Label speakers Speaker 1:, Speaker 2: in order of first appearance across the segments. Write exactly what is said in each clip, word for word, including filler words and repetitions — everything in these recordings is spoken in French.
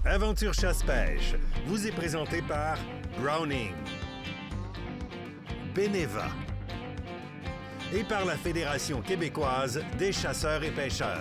Speaker 1: Aventure chasse-pêche vous est présenté par Browning, Beneva et par la Fédération québécoise des chasseurs et pêcheurs.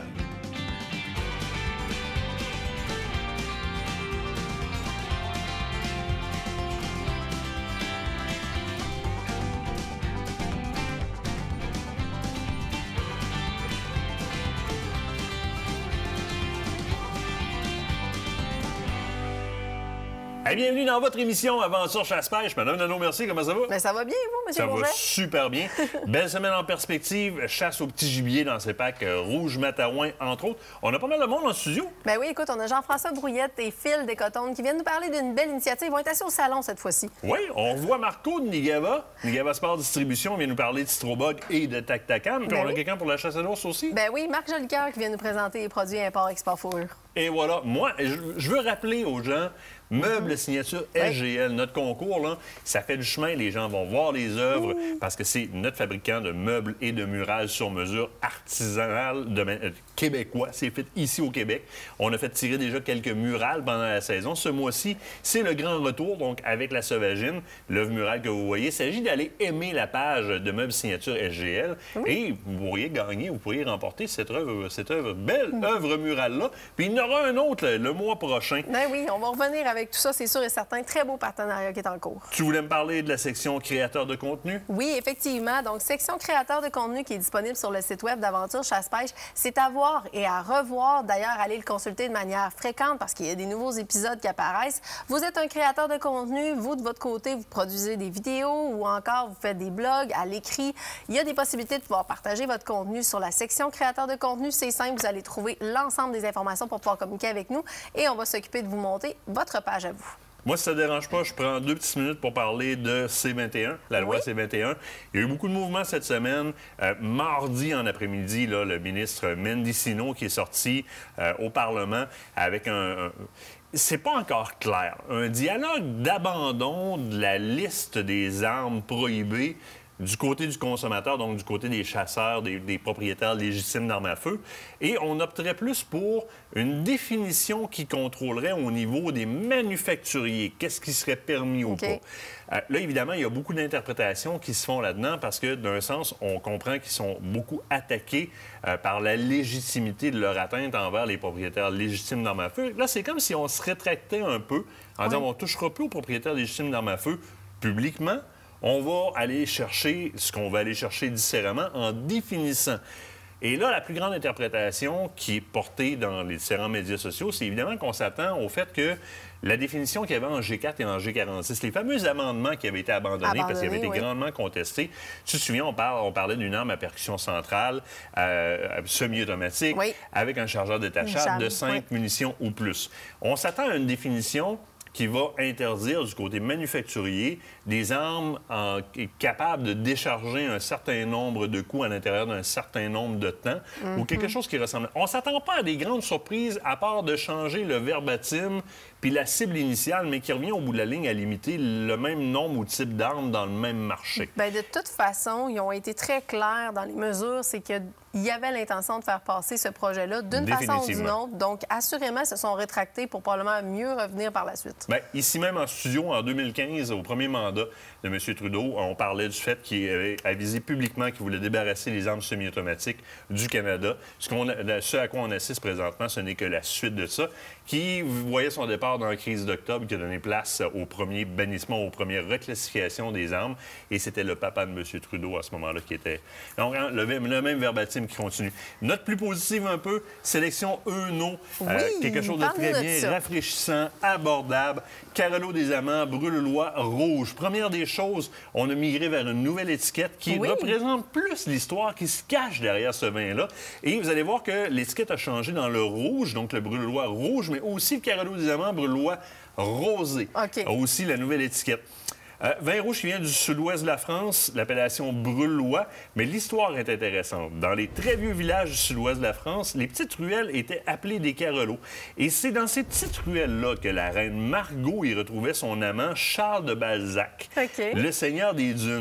Speaker 2: Hey, bienvenue dans votre émission Aventure chasse-pêche. Madame Nadeau-Mercier, comment ça va?
Speaker 3: Bien, ça va bien, vous, M.
Speaker 2: Ça
Speaker 3: Bourget?
Speaker 2: va super bien. Belle semaine en perspective. Chasse au petit gibier dans ces packs euh, rouge Matawan, entre autres. On a pas mal de monde en studio.
Speaker 3: Ben oui, écoute, on a Jean-François Brouillette et Phil Descotones qui viennent nous parler d'une belle initiative. Ils vont être assis au salon cette fois-ci.
Speaker 2: Oui, on voit Marco de Nigava. Nigava Sport Distribution vient nous parler de Citrobug et de Tac-Tacan. Puis
Speaker 3: Ben
Speaker 2: on a
Speaker 3: oui.
Speaker 2: quelqu'un pour la chasse à l'ours aussi.
Speaker 3: Ben oui, Marc Jolicoeur qui vient nous présenter les produits import-export fourrure.
Speaker 2: Et voilà, moi, je, je veux rappeler aux gens, Meubles Signature S G L, notre concours, là, ça fait du chemin. Les gens vont voir les œuvres parce que c'est notre fabricant de meubles et de murailles sur mesure artisanal de, euh, québécois. C'est fait ici au Québec. On a fait tirer déjà quelques murales pendant la saison. Ce mois-ci, c'est le grand retour, donc avec la Sauvagine, l'œuvre murale que vous voyez. Il s'agit d'aller aimer la page de Meubles Signature S G L et vous pourriez gagner, vous pourriez remporter cette œuvre, cette œuvre belle œuvre murale-là. Puis il y en aura un autre le, le mois prochain.
Speaker 3: Ben oui, on va revenir avec tout ça, c'est sûr et certain. Très beau partenariat qui est en cours.
Speaker 2: Tu voulais me parler de la section créateur de contenu?
Speaker 3: Oui, effectivement. Donc, section créateur de contenu qui est disponible sur le site web d'Aventure Chasse-Pêche. C'est à voir et à revoir. D'ailleurs, allez le consulter de manière fréquente parce qu'il y a des nouveaux épisodes qui apparaissent. Vous êtes un créateur de contenu. Vous, de votre côté, vous produisez des vidéos ou encore vous faites des blogs à l'écrit. Il y a des possibilités de pouvoir partager votre contenu sur la section créateur de contenu. C'est simple, vous allez trouver l'ensemble des informations pour pouvoir communiquer avec nous et on va s'occuper de vous monter votre page à vous.
Speaker 2: Moi, si ça ne dérange pas, je prends deux petites minutes pour parler de C vingt et un, la loi
Speaker 3: Oui.
Speaker 2: C vingt et un. Il y a eu beaucoup de mouvements cette semaine. Euh, mardi en après-midi, là, le ministre Mendicino qui est sorti euh, au Parlement avec un... un... C'est pas encore clair. Un dialogue d'abandon de la liste des armes prohibées du côté du consommateur, donc du côté des chasseurs, des, des propriétaires légitimes d'armes à feu. Et on opterait plus pour une définition qui contrôlerait au niveau des manufacturiers. Qu'est-ce qui serait permis ou
Speaker 3: OK.
Speaker 2: pas? Euh, là, évidemment, il y a beaucoup d'interprétations qui se font là-dedans parce que, d'un sens, on comprend qu'ils sont beaucoup attaqués euh, par la légitimité de leur atteinte envers les propriétaires légitimes d'armes à feu. Là, c'est comme si on se rétractait un peu en disant on ne touchera plus aux propriétaires légitimes d'armes à feu publiquement. On va aller chercher ce qu'on va aller chercher différemment en définissant. Et là, la plus grande interprétation qui est portée dans les différents médias sociaux, c'est évidemment qu'on s'attend au fait que la définition qu'il y avait en G quatre et en G quarante-six, les fameux amendements qui avaient été abandonnés,
Speaker 3: Abandonnés,
Speaker 2: parce qu'ils avaient été
Speaker 3: oui.
Speaker 2: grandement contestés. Tu te souviens, on, parle, on parlait d'une arme à percussion centrale, euh, semi-automatique,
Speaker 3: Oui.
Speaker 2: avec un chargeur détachable
Speaker 3: Charge,
Speaker 2: de cinq
Speaker 3: oui.
Speaker 2: munitions ou plus. On s'attend à une définition qui va interdire du côté manufacturier des armes en- capables de décharger un certain nombre de coups à l'intérieur d'un certain nombre de temps ou quelque chose qui ressemble. On ne s'attend pas à des grandes surprises à part de changer le verbatim puis la cible initiale, mais qui revient au bout de la ligne à limiter le même nombre ou type d'armes dans le même marché.
Speaker 3: Bien, de toute façon, ils ont été très clairs dans les mesures. C'est qu'il y avait l'intention de faire passer ce projet-là d'une façon ou d'une
Speaker 2: Définitivement.
Speaker 3: autre. Donc, assurément, ils se sont rétractés pour probablement mieux revenir par la suite.
Speaker 2: Bien, ici même en studio, en deux mille quinze, au premier mandat de M. Trudeau, on parlait du fait qu'il avait avisé publiquement qu'il voulait débarrasser les armes semi-automatiques du Canada. Ce, qu'on a- ce à quoi on assiste présentement, ce n'est que la suite de ça, qui voyait son départ dans la crise d'octobre, qui a donné place au premier bannissement, aux premières reclassifications des armes. Et c'était le papa de M. Trudeau à ce moment-là qui était... Donc, hein, le, le même verbatim qui continue. Note plus positive un peu, sélection Euno,
Speaker 3: Oui,
Speaker 2: quelque chose de
Speaker 3: parle-nous
Speaker 2: très
Speaker 3: de
Speaker 2: bien,
Speaker 3: ça.
Speaker 2: rafraîchissant, abordable. Carolo des Amants, Brûle-Loi rouge. Première des choses, on a migré vers une nouvelle étiquette qui
Speaker 3: Oui.
Speaker 2: représente plus l'histoire qui se cache derrière ce vin-là. Et vous allez voir que l'étiquette a changé dans le rouge, donc le Brûle-Loi rouge, mais aussi le Carolo des Amants, Brûle-Loi rosé.
Speaker 3: OK.
Speaker 2: A aussi la nouvelle étiquette. Euh, vin rouge qui vient du sud-ouest de la France, l'appellation Brûle-Loi, mais l'histoire est intéressante. Dans les très vieux villages du sud-ouest de la France, les petites ruelles étaient appelées des carolos. Et c'est dans ces petites ruelles-là que la reine Margot y retrouvait son amant Charles de Balzac,
Speaker 3: OK.
Speaker 2: le seigneur des dunes.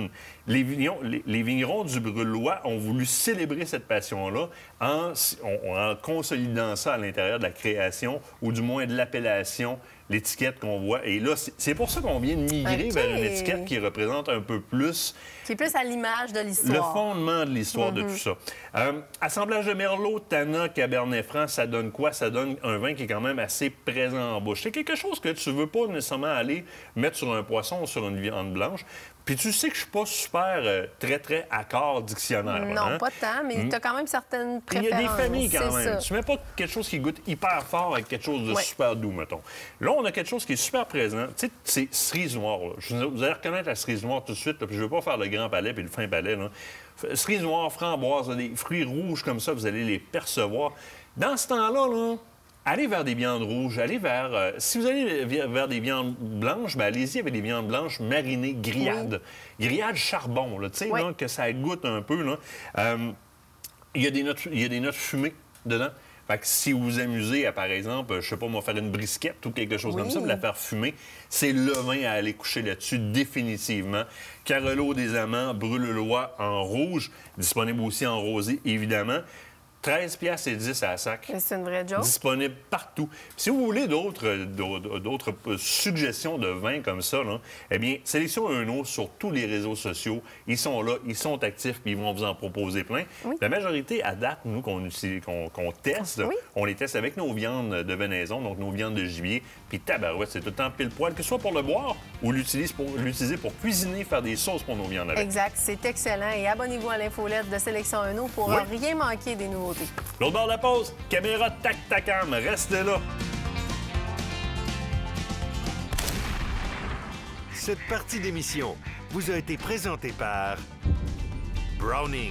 Speaker 2: Les vignerons, les, les vignerons du Brûlois ont voulu célébrer cette passion-là en, en, en consolidant ça à l'intérieur de la création, ou du moins de l'appellation, l'étiquette qu'on voit. Et là, c'est pour ça qu'on vient de migrer
Speaker 3: okay.
Speaker 2: vers une étiquette qui représente un peu plus...
Speaker 3: Qui est plus à l'image de l'histoire.
Speaker 2: Le fondement de l'histoire mm-hmm. de tout ça. Euh, assemblage de Merlot, Tannat, Cabernet Franc, ça donne quoi? Ça donne un vin qui est quand même assez présent en bouche. C'est quelque chose que tu veux pas nécessairement aller mettre sur un poisson ou sur une viande blanche. Puis tu sais que je suis pas super euh, très, très accord dictionnaire.
Speaker 3: Non,
Speaker 2: hein?
Speaker 3: pas tant, mais mm. tu as quand même certaines préférences.
Speaker 2: Il y a des familles quand même.
Speaker 3: Ça.
Speaker 2: Tu mets pas quelque chose qui goûte hyper fort avec quelque chose de ouais. super doux, mettons. Là, on a quelque chose qui est super présent. Tu sais, c'est cerise noire. Là. Vous allez reconnaître la cerise noire tout de suite. Là, puis je veux pas faire le grand palais puis le fin palais. Là. Cerise noire, framboise, des fruits rouges comme ça, vous allez les percevoir. Dans ce temps-là, là, allez vers des viandes rouges, allez vers... Euh, si vous allez vers des viandes blanches, bien, allez-y avec des viandes blanches marinées, grillades. Oui. Grillades charbon, tu sais, oui. que ça goûte un peu. Là. Euh, il y a des notes, il y a des notes fumées dedans. Fait que si vous vous amusez à, par exemple, je sais pas, moi, faire une brisquette ou quelque chose oui. comme ça, de la faire fumer, c'est le vin à aller coucher là-dessus, définitivement. Carolo des Amants, Brûle-Lois en rouge, disponible aussi en rosé, évidemment. treize piastres et dix à la sac.
Speaker 3: C'est une vraie joke.
Speaker 2: Disponible partout. Puis si vous voulez d'autres, d'autres suggestions de vins comme ça, là, eh bien, Sélection Euno sur tous les réseaux sociaux. Ils sont là, ils sont actifs, puis ils vont vous en proposer plein. Oui. La majorité, à date, nous, qu'on qu'on, qu'on teste, oui. on les teste avec nos viandes de venaison, donc nos viandes de gibier. Puis tabarouette, c'est tout le temps pile poil, que ce soit pour le boire ou l'utiliser pour, l'utiliser pour cuisiner, faire des sauces pour nos viandes avec.
Speaker 3: Exact, c'est excellent. Et abonnez-vous à l'infolette de Sélection Euno pour oui. rien manquer des nouveautés.
Speaker 2: L'autre bord de la pause, caméra tac-tacam, restez là.
Speaker 1: Cette partie d'émission vous a été présentée par Browning.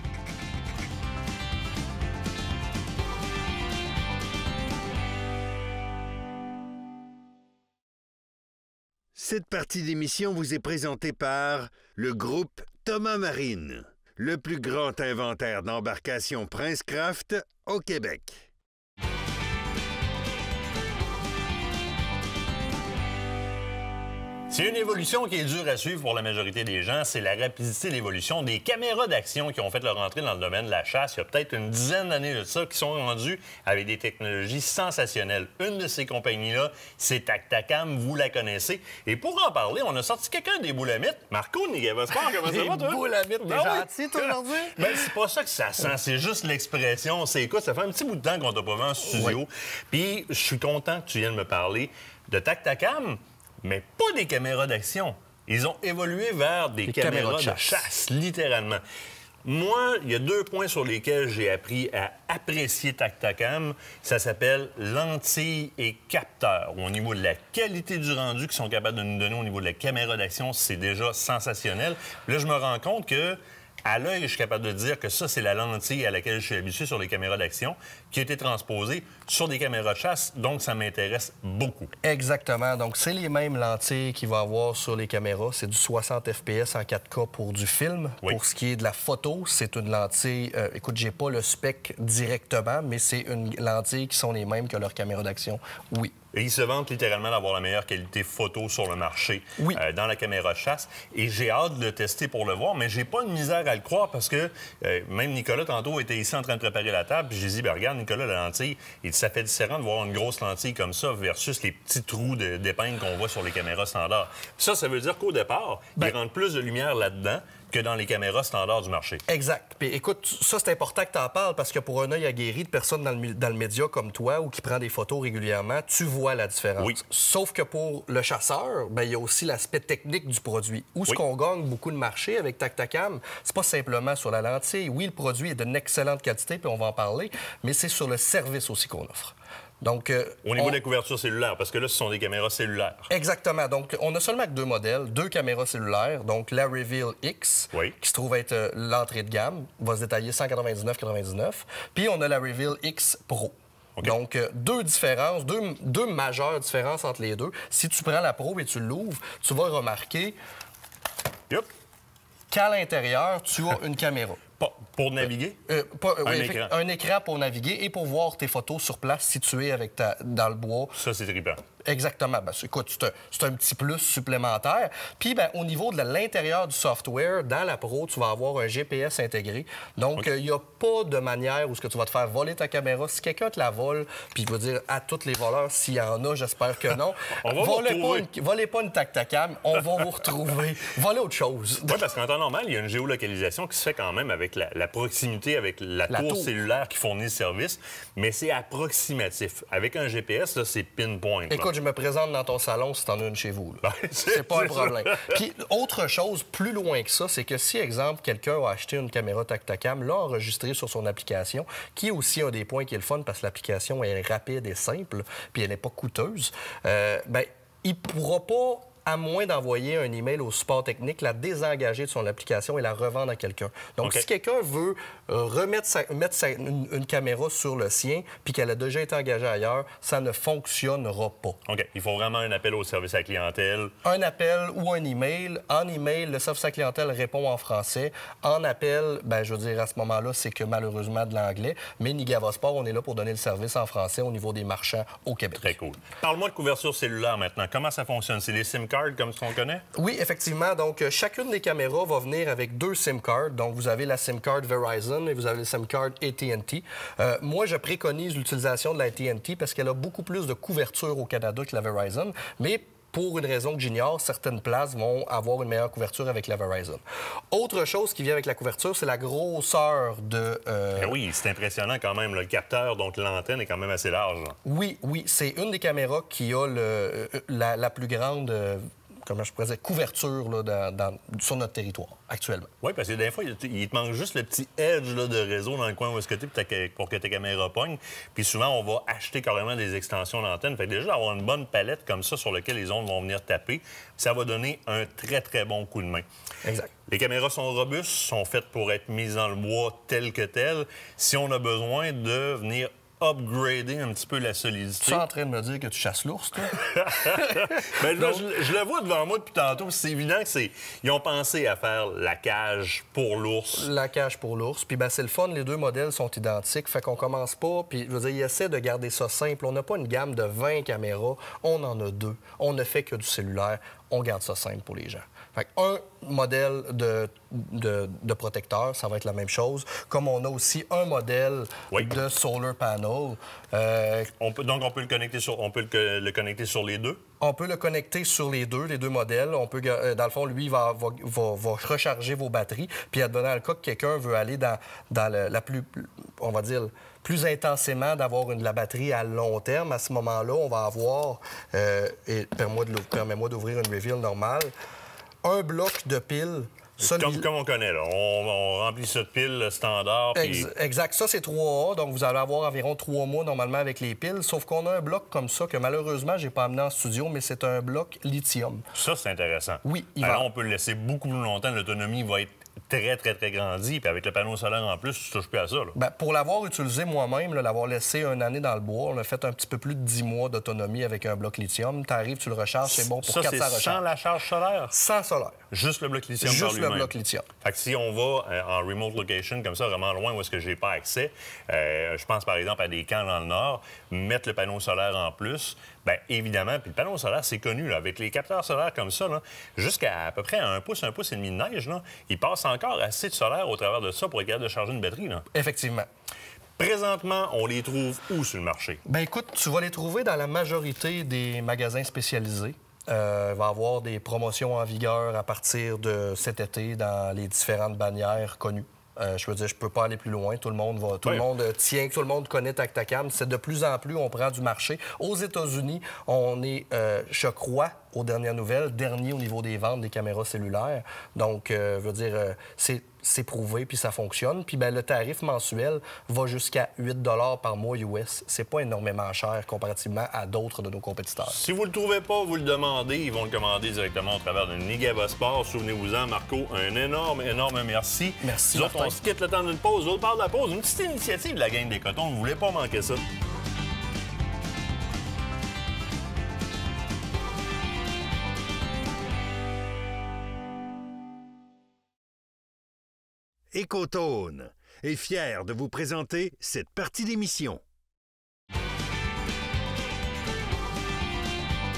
Speaker 1: Cette partie d'émission vous est présentée par le groupe Thomas Marine, le plus grand inventaire d'embarcations Princecraft au Québec.
Speaker 2: C'est une évolution qui est dure à suivre pour la majorité des gens, c'est la rapidité d'évolution des caméras d'action qui ont fait leur entrée dans le domaine de la chasse il y a peut-être une dizaine d'années de ça, qui sont rendues avec des technologies sensationnelles. Une de ces compagnies-là, c'est Tac-Tacam, vous la connaissez. Et pour en parler, on a sorti quelqu'un des boulamites. Marco Nigavasport, comment ça va, toi?
Speaker 4: Des boulamites, t'es
Speaker 2: ah,
Speaker 4: gentil, toi, aujourd'hui?
Speaker 2: Ben, c'est pas ça que ça sent, c'est juste l'expression. C'est quoi? Ça fait un petit bout de temps qu'on t'a pas vu en studio. Oui. Puis, je suis content que tu viennes me parler de Tac-Tacam. Mais pas des caméras d'action. Ils ont évolué vers des, des caméras, caméras de, chasse. de chasse, littéralement. Moi, il y a deux points sur lesquels j'ai appris à apprécier Tac-Tacam. Ça s'appelle lentilles et capteurs. Au niveau de la qualité du rendu qu'ils sont capables de nous donner au niveau de la caméra d'action, c'est déjà sensationnel. Là, je me rends compte que à l'œil, je suis capable de dire que ça, c'est la lentille à laquelle je suis habitué sur les caméras d'action, qui a été transposée sur des caméras de chasse, donc ça m'intéresse beaucoup.
Speaker 4: Exactement. Donc, c'est les mêmes lentilles qu'il va y avoir sur les caméras. C'est du soixante F P S en quatre K pour du film. Oui. Pour ce qui est de la photo, c'est une lentille... Euh, écoute, j'ai pas le spec directement, mais c'est une lentille qui sont les mêmes que leurs caméras d'action, oui.
Speaker 2: Et ils se vantent littéralement d'avoir la meilleure qualité photo sur le marché
Speaker 4: oui.
Speaker 2: euh, dans la caméra chasse. Et j'ai hâte de le tester pour le voir, mais j'ai pas de misère à le croire parce que euh, même Nicolas, tantôt, était ici en train de préparer la table. Puis j'ai dit, ben, regarde, Nicolas, la lentille, il, ça fait différent de voir une grosse lentille comme ça versus les petits trous de, d'épingle qu'on voit sur les caméras standards. Ça, ça veut dire qu'au départ, ben... ils rentrent plus de lumière là-dedans que dans les caméras standards du marché.
Speaker 4: Exact. Puis écoute, ça, c'est important que tu en parles parce que pour un œil aguerri de personne dans le, dans le média comme toi ou qui prend des photos régulièrement, tu vois la différence.
Speaker 2: Oui.
Speaker 4: Sauf que pour le chasseur, bien, il y a aussi l'aspect technique du produit. Où est-ce oui. qu'on gagne beaucoup de marché avec Tac-Tacam, c'est pas simplement sur la lentille. Oui, le produit est d'une excellente qualité, puis on va en parler, mais c'est sur le service aussi qu'on offre. Donc, euh,
Speaker 2: au niveau
Speaker 4: on...
Speaker 2: de la couverture cellulaire, parce que là, ce sont des caméras cellulaires.
Speaker 4: Exactement. Donc, on a seulement que deux modèles, deux caméras cellulaires. Donc, la Reveal X, oui. qui se trouve être euh, l'entrée de gamme, va se détailler cent quatre-vingt-dix-neuf quatre-vingt-dix-neuf. Puis, on a la Reveal X Pro. Okay. Donc, euh, deux différences, deux, deux majeures différences entre les deux. Si tu prends la Pro et tu l'ouvres, tu vas remarquer
Speaker 2: yep.
Speaker 4: qu'à l'intérieur, tu as une caméra.
Speaker 2: Pour naviguer?
Speaker 4: Euh, pas,
Speaker 2: un,
Speaker 4: oui,
Speaker 2: écran.
Speaker 4: un écran pour naviguer et pour voir tes photos sur place situées avec ta, dans le bois.
Speaker 2: Ça, c'est trippant.
Speaker 4: Exactement. Ben, écoute, c'est un, c'est un petit plus supplémentaire. Puis, ben, au niveau de l'intérieur du software, dans la Pro, tu vas avoir un G P S intégré. Donc, il okay. n'y a pas de manière où ce que tu vas te faire voler ta caméra. Si quelqu'un te la vole, puis je veux dire à tous les voleurs, s'il y en a, j'espère que non,
Speaker 2: on va
Speaker 4: volez, pas une, volez pas une Tactacam, on va vous retrouver. Volez autre chose.
Speaker 2: Oui, parce qu'en temps normal, il y a une géolocalisation qui se fait quand même avec la, la proximité avec la, la tour, tour cellulaire qui fournit le service, mais c'est approximatif. Avec un G P S, là, c'est pinpoint.
Speaker 4: Écoute, là. Je me présente dans ton salon si t'en as une chez vous. Ben, c'est, c'est pas un problème. Puis, autre chose, plus loin que ça, c'est que si, exemple, quelqu'un a acheté une caméra Tactacam, l'a enregistrée sur son application, qui est aussi un des points qui est le fun parce que l'application est rapide et simple, puis elle n'est pas coûteuse, euh, bien, il ne pourra pas, à moins d'envoyer un email au support technique, la désengager de son application et la revendre à quelqu'un. Donc, okay. si quelqu'un veut euh, remettre sa, mettre sa, une, une caméra sur le sien puis qu'elle a déjà été engagée ailleurs, ça ne fonctionnera pas.
Speaker 2: OK. Il faut vraiment un appel au service à la clientèle.
Speaker 4: Un appel ou un email. En email, le service à la clientèle répond en français. En appel, ben, je veux dire, à ce moment-là, c'est que malheureusement de l'anglais. Mais Nigavasport, on est là pour donner le service en français au niveau des marchands au Québec.
Speaker 2: Très cool. Parle-moi de couverture cellulaire maintenant. Comment ça fonctionne? C'est les SIM cards comme ce qu'on connaît?
Speaker 4: Oui, effectivement. Donc, euh, chacune des caméras va venir avec deux SIM cards. Donc, vous avez la SIM card Verizon et vous avez la SIM card A T and T. Euh, moi, je préconise l'utilisation de la A T and T parce qu'elle a beaucoup plus de couverture au Canada que la Verizon, mais pour une raison que j'ignore, certaines places vont avoir une meilleure couverture avec la Verizon. Autre chose qui vient avec la couverture, c'est la grosseur de... Euh...
Speaker 2: Ben oui, c'est impressionnant quand même. Le capteur, donc l'antenne, est quand même assez large. Là.
Speaker 4: Oui, oui. C'est une des caméras qui a le, la, la plus grande... Euh... comment je pourrais dire, couverture là, dans, dans, sur notre territoire actuellement.
Speaker 2: Oui, parce que des fois, il te, il te manque juste le petit edge là, de réseau dans le coin où est-ce que tu es pour que ta caméra pogne. Puis souvent, on va acheter carrément des extensions d'antenne. Fait que déjà, avoir une bonne palette comme ça sur laquelle les ondes vont venir taper, ça va donner un très, très bon coup de main.
Speaker 4: Exact.
Speaker 2: Les caméras sont robustes, sont faites pour être mises dans le bois tel que tel. Si on a besoin de venir upgrader un petit peu la solidité.
Speaker 4: Tu es en train de me dire que tu chasses l'ours, toi?
Speaker 2: Bien, là, je, je le vois devant moi depuis tantôt. C'est évident que c'est. Ils ont pensé à faire la cage pour l'ours.
Speaker 4: La cage pour l'ours. Puis, ben, c'est le fun. Les deux modèles sont identiques. Fait qu'on commence pas. Puis, je veux dire, ils essaient de garder ça simple. On n'a pas une gamme de vingt caméras. On en a deux. On ne fait que du cellulaire. On garde ça simple pour les gens. Fait un modèle de, de, de protecteur, ça va être la même chose. Comme on a aussi un modèle oui. de solar panel.
Speaker 2: Euh, on peut, donc, on peut, le connecter sur, on peut le, le connecter sur les deux?
Speaker 4: On peut le connecter sur les deux, les deux modèles. On peut, dans le fond, lui, il va, va, va, va recharger vos batteries. Puis, advenant le cas que quelqu'un veut aller dans, dans le, la plus, on va dire, plus intensément d'avoir une, la batterie à long terme, à ce moment-là, on va avoir, euh, et permets-moi, de, permets-moi d'ouvrir une reveal normale, un bloc de piles.
Speaker 2: Comme, lui... comme on connaît, là. On, on remplit ça de piles standard. Puis...
Speaker 4: Exact. Ça, c'est trois A. Donc, vous allez avoir environ trois mois normalement avec les piles. Sauf qu'on a un bloc comme ça que malheureusement, je n'ai pas amené en studio, mais c'est un bloc lithium.
Speaker 2: Ça, c'est intéressant.
Speaker 4: Oui. Il
Speaker 2: Alors,
Speaker 4: va...
Speaker 2: on peut le laisser beaucoup plus longtemps. L'autonomie va être très, très, très grandi. Puis avec le panneau solaire en plus, tu ne touches plus à ça. Là.
Speaker 4: Bien, pour l'avoir utilisé moi-même, là, l'avoir laissé une année dans le bois, on a fait un petit peu plus de dix mois d'autonomie avec un bloc lithium. Tu arrives, tu le recharges, c'est bon pour
Speaker 2: ça,
Speaker 4: quatre cents recharges.
Speaker 2: Sans la charge solaire?
Speaker 4: Sans solaire.
Speaker 2: Juste le bloc lithium
Speaker 4: Juste
Speaker 2: par lui-même?
Speaker 4: le bloc lithium.
Speaker 2: Fait que si on va euh, en remote location, comme ça, vraiment loin où est-ce que j'ai pas accès, euh, je pense par exemple à des camps dans le Nord, mettre le panneau solaire en plus, bien évidemment, puis le panneau solaire, c'est connu, là, avec les capteurs solaires comme ça, là, jusqu'à à peu près un pouce, un pouce et demi de neige, là, il passe encore assez de solaire au travers de ça pour être capable de charger une batterie. Là.
Speaker 4: Effectivement.
Speaker 2: Présentement, on les trouve où sur le marché?
Speaker 4: Bien écoute, tu vas les trouver dans la majorité des magasins spécialisés. Euh, il va y avoir des promotions en vigueur à partir de cet été dans les différentes bannières connues. Euh, je veux dire, je peux pas aller plus loin. Tout le monde va, tout oui. le monde tient, tout le monde connaît Tactacam. C'est de plus en plus, on prend du marché. Aux États-Unis, on est, euh, je crois, aux dernières nouvelles, dernier au niveau des ventes des caméras cellulaires. Donc, euh, je veux dire, euh, c'est, c'est prouvé, puis ça fonctionne. Puis ben, le tarif mensuel va jusqu'à huit dollars par mois U S. C'est pas énormément cher comparativement à d'autres de nos compétiteurs.
Speaker 2: Si vous le trouvez pas, vous le demandez. Ils vont le commander directement au travers de Nigavasport. Souvenez-vous-en, Marco, un énorme, énorme merci.
Speaker 4: Merci,
Speaker 2: Nous autres, on se quitte le temps d'une pause. L'autre part de la pause, une petite initiative de la gang des cotons. Vous voulez pas manquer ça.
Speaker 1: Ecotone est fier de vous présenter cette partie d'émission.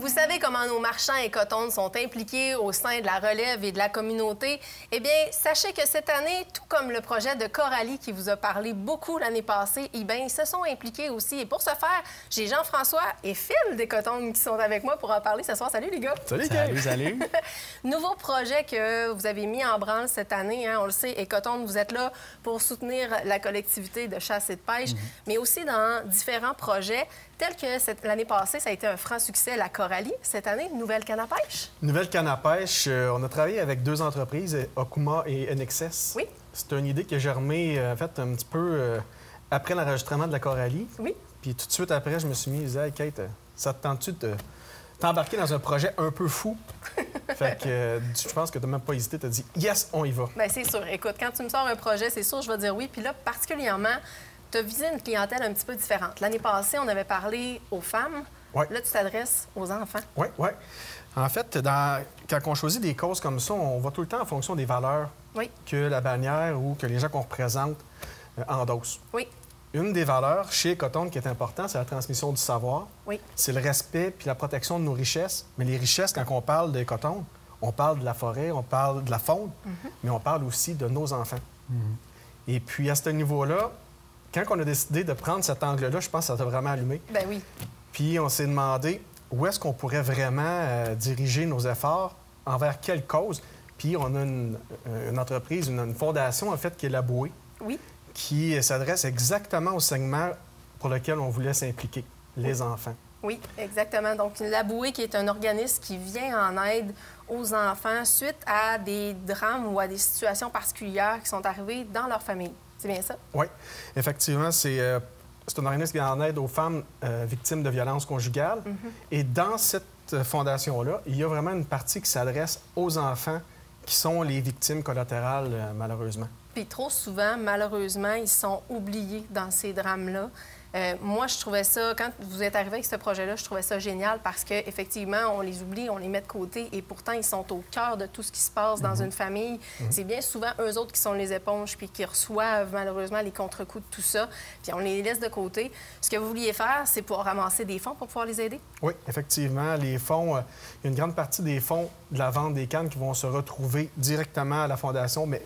Speaker 3: Vous savez comment nos marchands écotones sont impliqués au sein de la relève et de la communauté? Eh bien, sachez que cette année, tout comme le projet de Coralie qui vous a parlé beaucoup l'année passée, eh bien, ils se sont impliqués aussi. Et pour ce faire, j'ai Jean-François et Phil d'Écotones qui sont avec moi pour en parler ce soir. Salut les gars!
Speaker 5: Salut, salut, salut!
Speaker 3: Nouveau projet que vous avez mis en branle cette année. Hein, on le sait, Écotones, vous êtes là pour soutenir la collectivité de chasse et de pêche, mm-hmm. mais aussi dans différents projets, tels que l'année passée, ça a été un franc succès, la Coralie. Cette année, nouvelle canne à pêche.
Speaker 5: Nouvelle canne à pêche. Euh, on a travaillé avec deux entreprises, Okuma et N X S.
Speaker 3: Oui.
Speaker 5: C'est une idée qui a germé, en fait, un petit peu euh, après l'enregistrement de la Coralie.
Speaker 3: Oui.
Speaker 5: Puis tout de suite après, je me suis mis, je disais, hey, Kate, ça te tente-tu de t'embarquer dans un projet un peu fou? Fait que euh, je pense que tu n'as même pas hésité, tu as dit, yes, on y va.
Speaker 3: Bien, c'est sûr. Écoute, quand tu me sors un projet, c'est sûr, je vais dire oui. Puis là, particulièrement, tu as visé une clientèle un petit peu différente. L'année passée, on avait parlé aux femmes.
Speaker 5: Ouais.
Speaker 3: Là, tu t'adresses aux enfants.
Speaker 5: Oui, oui. En fait, dans... quand on choisit des causes comme ça, on va tout le temps en fonction des valeurs
Speaker 3: oui.
Speaker 5: que la bannière ou que les gens qu'on représente euh, endossent.
Speaker 3: Oui.
Speaker 5: Une des valeurs chez Écotones qui est importante, c'est la transmission du savoir.
Speaker 3: Oui.
Speaker 5: C'est le respect puis la protection de nos richesses. Mais les richesses, quand on parle d'Écotones, on parle de la forêt, on parle de la faune, mm-hmm. mais on parle aussi de nos enfants. Mm-hmm. Et puis, à ce niveau-là, quand on a décidé de prendre cet angle-là, je pense que ça t'a vraiment allumé.
Speaker 3: Ben oui.
Speaker 5: Puis on s'est demandé où est-ce qu'on pourrait vraiment euh, diriger nos efforts, envers quelle cause. Puis on a une, une entreprise, une, une fondation, en fait, qui est la Bouée,
Speaker 3: oui.
Speaker 5: qui s'adresse exactement au segment pour lequel on voulait s'impliquer, les
Speaker 3: oui.
Speaker 5: enfants.
Speaker 3: Oui, exactement. Donc, la Bouée, qui est un organisme qui vient en aide aux enfants suite à des drames ou à des situations particulières qui sont arrivées dans leur famille. C'est bien ça?
Speaker 5: Oui, effectivement, c'est euh, un organisme qui vient en aide aux femmes euh, victimes de violences conjugales. Mm-hmm. Et dans cette fondation-là, il y a vraiment une partie qui s'adresse aux enfants qui sont les victimes collatérales, euh, malheureusement.
Speaker 3: Puis trop souvent, malheureusement, ils sont oubliés dans ces drames-là. Euh, moi, je trouvais ça, quand vous êtes arrivé avec ce projet-là, je trouvais ça génial parce qu'effectivement, on les oublie, on les met de côté et pourtant, ils sont au cœur de tout ce qui se passe dans mm-hmm. une famille. Mm-hmm. C'est bien souvent eux autres qui sont les éponges puis qui reçoivent malheureusement les contre-coups de tout ça. Puis on les laisse de côté. Ce que vous vouliez faire, c'est pouvoir ramasser des fonds pour pouvoir les aider?
Speaker 5: Oui, effectivement. Les fonds, euh, il y a une grande partie des fonds de la vente des cannes qui vont se retrouver directement à la Fondation, mais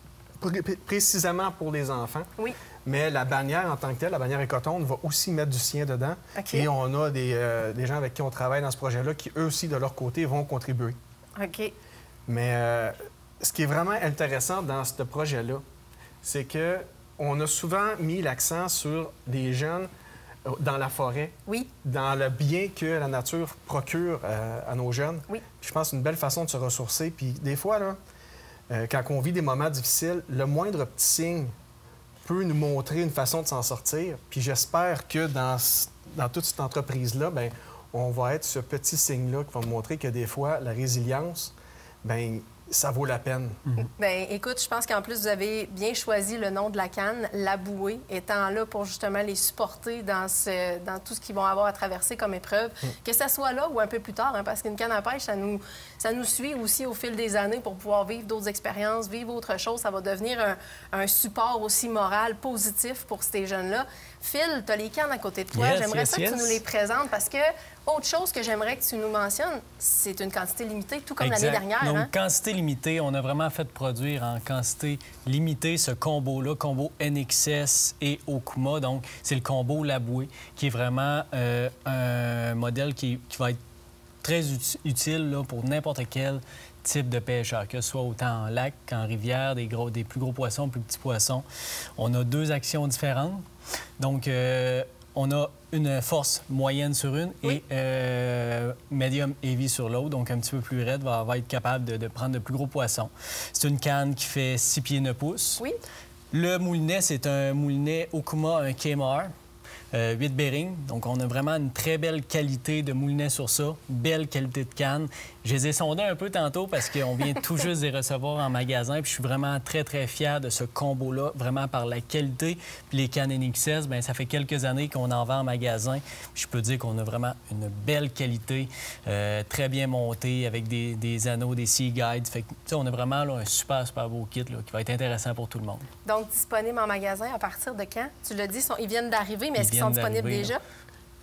Speaker 5: pr précisément pour les enfants.
Speaker 3: Oui.
Speaker 5: Mais la bannière en tant que telle, la bannière Écotones, va aussi mettre du sien dedans.
Speaker 3: Okay.
Speaker 5: Et on a des, euh, des gens avec qui on travaille dans ce projet-là qui, eux aussi, de leur côté, vont contribuer.
Speaker 3: OK.
Speaker 5: Mais euh, ce qui est vraiment intéressant dans ce projet-là, c'est que on a souvent mis l'accent sur les jeunes dans la forêt,
Speaker 3: oui.
Speaker 5: dans le bien que la nature procure euh, à nos jeunes.
Speaker 3: Oui.
Speaker 5: Puis je pense que c'est une belle façon de se ressourcer. Puis des fois, là, euh, quand on vit des moments difficiles, le moindre petit signe peut nous montrer une façon de s'en sortir. Puis j'espère que dans, dans toute cette entreprise-là, bien, on va être ce petit signe-là qui va me montrer que des fois, la résilience, bien, ça vaut la peine.
Speaker 3: Mm-hmm. Bien, écoute, je pense qu'en plus, vous avez bien choisi le nom de la canne, la Bouée, étant là pour justement les supporter dans, ce, dans tout ce qu'ils vont avoir à traverser comme épreuve. Mm. Que ça soit là ou un peu plus tard, hein, parce qu'une canne à pêche, ça nous, ça nous suit aussi au fil des années pour pouvoir vivre d'autres expériences, vivre autre chose. Ça va devenir un, un support aussi moral positif pour ces jeunes-là. Phil, tu as les cannes à côté de toi.
Speaker 6: Yes,
Speaker 3: j'aimerais
Speaker 6: yes,
Speaker 3: ça
Speaker 6: yes.
Speaker 3: que tu nous les présentes parce que autre chose que j'aimerais que tu nous mentionnes, c'est une quantité limitée, tout comme l'année dernière.
Speaker 6: Donc,
Speaker 3: hein?
Speaker 6: quantité limitée. On a vraiment fait produire en quantité limitée ce combo-là, combo N X S et Okuma. Donc, c'est le combo La Bouée, qui est vraiment euh, un modèle qui, qui va être très uti utile là, pour n'importe quel type de pêcheur, que ce soit autant en lac qu'en rivière, des, gros, des plus gros poissons, plus petits poissons. On a deux actions différentes. Donc, euh, on a une force moyenne sur une
Speaker 3: oui.
Speaker 6: et euh, medium heavy sur l'autre, donc un petit peu plus raide, va, va être capable de, de prendre de plus gros poissons. C'est une canne qui fait six pieds neuf pouces.
Speaker 3: Oui.
Speaker 6: Le moulinet, c'est un moulinet Okuma, un K M R. Euh, huit bearings. Donc, on a vraiment une très belle qualité de moulinet sur ça. Belle qualité de canne. Je les ai sondés un peu tantôt parce qu'on vient tout juste de les recevoir en magasin. Puis je suis vraiment très, très fier de ce combo-là, vraiment par la qualité. Puis les cannes N X S, bien, ça fait quelques années qu'on en vend en magasin. Puis je peux dire qu'on a vraiment une belle qualité, euh, très bien montée, avec des, des anneaux, des Sea Guides. Fait que, tu sais, on a vraiment là, un super, super beau kit là, qui va être intéressant pour tout le monde.
Speaker 3: Donc, disponible en magasin à partir de quand? Tu l'as dit, sont... ils viennent d'arriver, mais est-ce qu'ils sont disponibles déjà?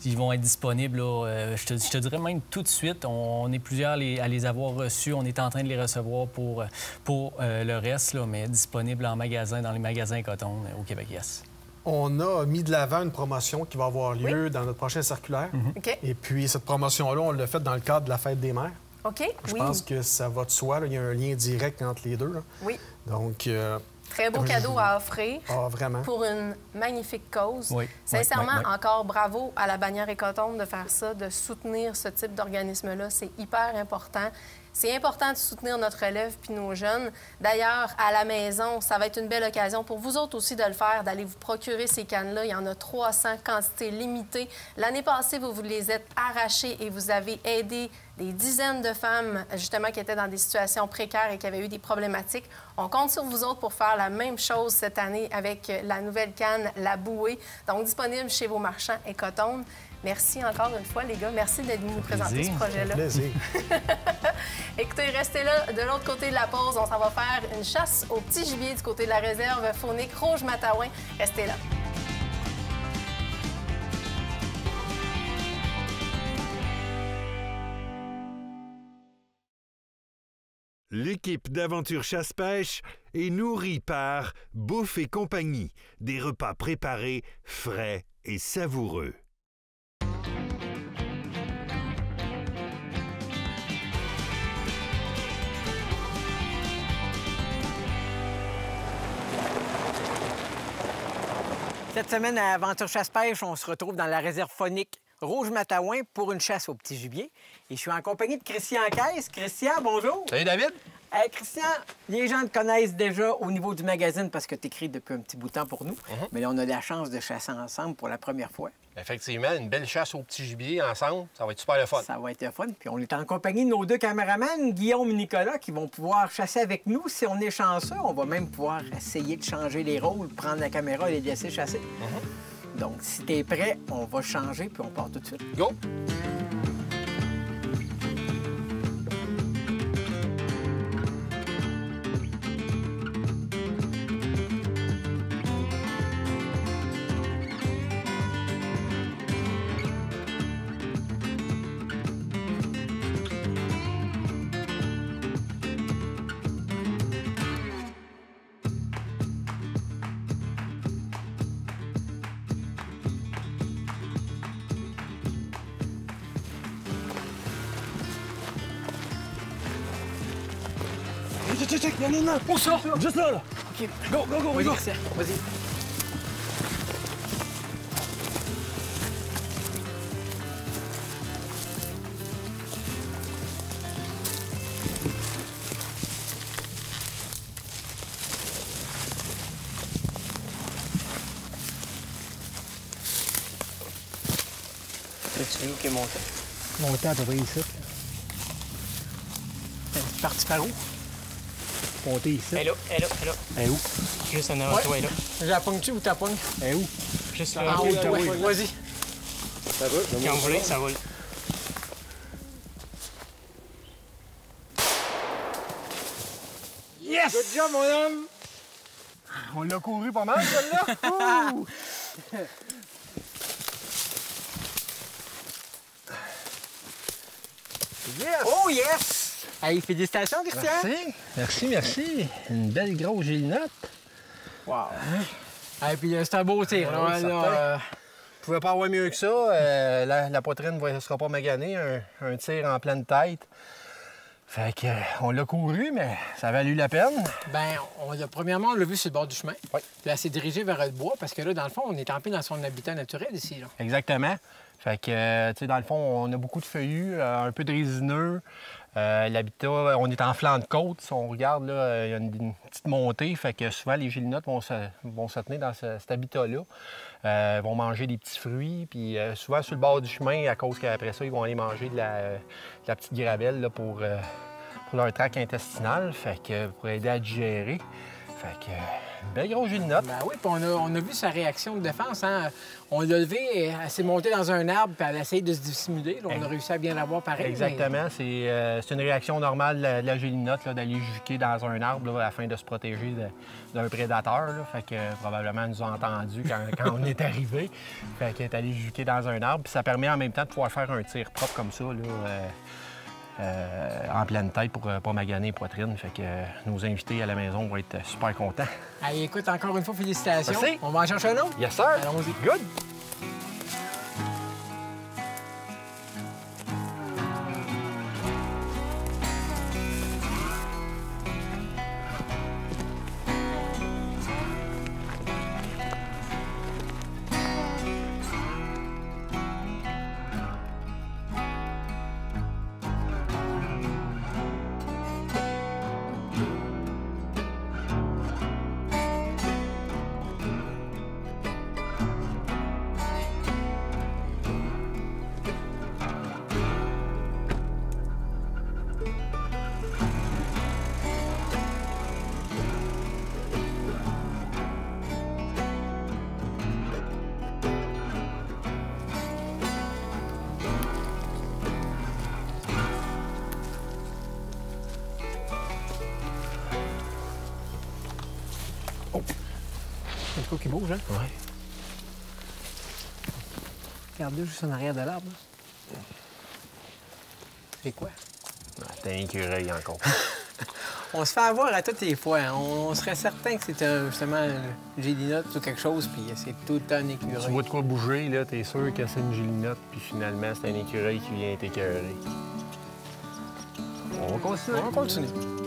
Speaker 6: Ils vont être disponibles, là, euh, je, te, je te dirais même tout de suite. On, on est plusieurs à les, à les avoir reçus. On est en train de les recevoir pour, pour euh, le reste, là, mais disponibles en magasin, dans les magasins coton euh, au Québec, yes.
Speaker 5: On a mis de l'avant une promotion qui va avoir lieu oui. dans notre prochaine circulaire.
Speaker 6: Mm-hmm.
Speaker 3: OK.
Speaker 5: Et puis, cette promotion-là, on l'a faite dans le cadre de la Fête des mères.
Speaker 3: OK,
Speaker 5: Je
Speaker 3: oui.
Speaker 5: pense que ça va de soi. Là. Il y a un lien direct entre les deux. Là.
Speaker 3: Oui.
Speaker 5: Donc... Euh...
Speaker 3: Très beau cadeau à offrir
Speaker 5: ah, vraiment.
Speaker 3: pour une magnifique cause.
Speaker 6: Oui.
Speaker 3: Sincèrement,
Speaker 6: oui, oui, oui.
Speaker 3: encore bravo à la bannière Écotombe de faire ça, de soutenir ce type d'organisme-là. C'est hyper important. C'est important de soutenir notre relève puis nos jeunes. D'ailleurs, à la maison, ça va être une belle occasion pour vous autres aussi de le faire, d'aller vous procurer ces cannes-là. Il y en a trois cents, quantité limitée. L'année passée, vous vous les êtes arrachées et vous avez aidé des dizaines de femmes, justement, qui étaient dans des situations précaires et qui avaient eu des problématiques. On compte sur vous autres pour faire la même chose cette année avec la nouvelle canne, la bouée, donc disponible chez vos marchands Écotombe. Merci encore une fois, les gars. Merci d'être venus nous présenter ce projet-là.
Speaker 5: Plaisir.
Speaker 3: Écoutez, restez là. De l'autre côté de la pause, on s'en va faire une chasse au petit gibier du côté de la réserve faunique Rouge-Matawin. Restez là.
Speaker 1: L'équipe d'Aventure Chasse-Pêche est nourrie par Bouffe et compagnie, des repas préparés, frais et savoureux.
Speaker 7: Cette semaine, à Aventure Chasse-Pêche, on se retrouve dans la réserve faunique Rouge-Matawin pour une chasse au petit gibier. Et je suis en compagnie de Christian Caisse. Christian, bonjour.
Speaker 4: Salut, David.
Speaker 7: Hey, Christian, les gens te connaissent déjà au niveau du magazine parce que tu écris depuis un petit bout de temps pour nous. Mm-hmm. Mais là, on a la chance de chasser ensemble pour la première fois.
Speaker 8: Effectivement, une belle chasse au petit gibier ensemble. Ça va être super le fun.
Speaker 7: Ça va être le fun. Puis on est en compagnie de nos deux caméramans, Guillaume et Nicolas, qui vont pouvoir chasser avec nous. Si on est chanceux, on va même pouvoir essayer de changer les rôles, prendre la caméra et les laisser chasser. Mm-hmm. Donc, si t'es prêt, on va changer puis on part tout de suite.
Speaker 8: Go!
Speaker 7: Check, check, il y en a un! Où ça? Juste là, là! OK, go, go, go, vas-y, Christian, vas-y.
Speaker 6: C'est où qui est monté?
Speaker 7: Monté à peu près ici. C'est parti par où? Monté ici.
Speaker 6: Elle est là, elle est là, elle est là.
Speaker 7: Elle est où?
Speaker 6: Juste en avant de toi, elle est là.
Speaker 7: Je la pogne-tu ou tu la pognes? Elle est où?
Speaker 6: Juste là.
Speaker 7: En haut,
Speaker 6: Ah,
Speaker 7: ouais, vas-y.
Speaker 8: Ça va?
Speaker 6: Quand vous voulez, ça roule.
Speaker 7: Yes!
Speaker 8: Good job, mon homme!
Speaker 7: On l'a couru pas mal, celle-là.
Speaker 8: Yes!
Speaker 7: Oh yes! Hey, félicitations, Christian!
Speaker 8: Merci, merci, merci. Une belle grosse gélinotte.
Speaker 7: Wow! Hein? Et puis, euh, c'est un beau tir, là.
Speaker 8: Oui,
Speaker 7: là,
Speaker 8: certain.
Speaker 7: euh,
Speaker 8: Vous pouvez pas avoir mieux que ça. Euh, la, la poitrine ne sera pas maganée. Un, un tir en pleine tête. Fait que, euh, on l'a couru, mais ça a valu la peine.
Speaker 7: Ben, on l'a, premièrement, on l'a vu sur le bord du chemin.
Speaker 8: Oui.
Speaker 7: Puis elle s'est dirigée vers le bois parce que là, dans le fond, on est campé dans son habitat naturel ici, là.
Speaker 8: Exactement. Fait que, euh, tu sais, dans le fond, on a beaucoup de feuillus, euh, un peu de résineux. Euh, L'habitat, on est en flanc de côte. Si on regarde, là, il y a une, une petite montée. Fait que souvent, les gélinottes vont se, vont se tenir dans ce, cet habitat-là. Euh, vont manger des petits fruits. Puis euh, souvent, sur le bord du chemin, à cause qu'après ça, ils vont aller manger de la, de la petite gravelle là, pour, euh, pour leur tract intestinal. Fait que, pour aider à digérer. Fait que, belle grosse gélinotte.
Speaker 7: Ben oui, puis on a, on a vu sa réaction de défense. Hein? On l'a levée, elle s'est montée dans un arbre, puis elle a essayé de se dissimuler. Là, on a réussi à bien la voir pareil.
Speaker 8: Exactement. C'est euh, une réaction normale de la, de la gélinotte, d'aller juquer dans un arbre là, afin de se protéger d'un prédateur. Là. Fait que euh, probablement elle nous a entendu quand, quand on est arrivé. Fait qu'elle est allée juquer dans un arbre. Puis ça permet en même temps de pouvoir faire un tir propre comme ça, là, euh, euh, en pleine tête pour ne pas maganer les poitrines. Fait que euh, nos invités à la maison vont être super contents.
Speaker 7: Allez, écoute, encore une fois, félicitations.
Speaker 8: Merci.
Speaker 7: On va en chercher un autre?
Speaker 8: Yes, sir.
Speaker 7: Allons-y.
Speaker 8: Good.
Speaker 7: C'est quoi qui bouge, hein?
Speaker 8: Oui.
Speaker 7: Regarde-le juste en arrière de l'arbre. C'est quoi?
Speaker 8: Ah, t'as un écureuil encore.
Speaker 7: On se fait avoir à toutes les fois. Hein. On, on serait certain que c'est un, justement une gélinotte ou quelque chose, puis c'est tout le temps un écureuil.
Speaker 8: Tu vois de quoi bouger, là, t'es sûr que c'est une gélinotte, puis finalement, c'est un écureuil qui vient t'écœurer. On va continuer.
Speaker 7: On va continuer.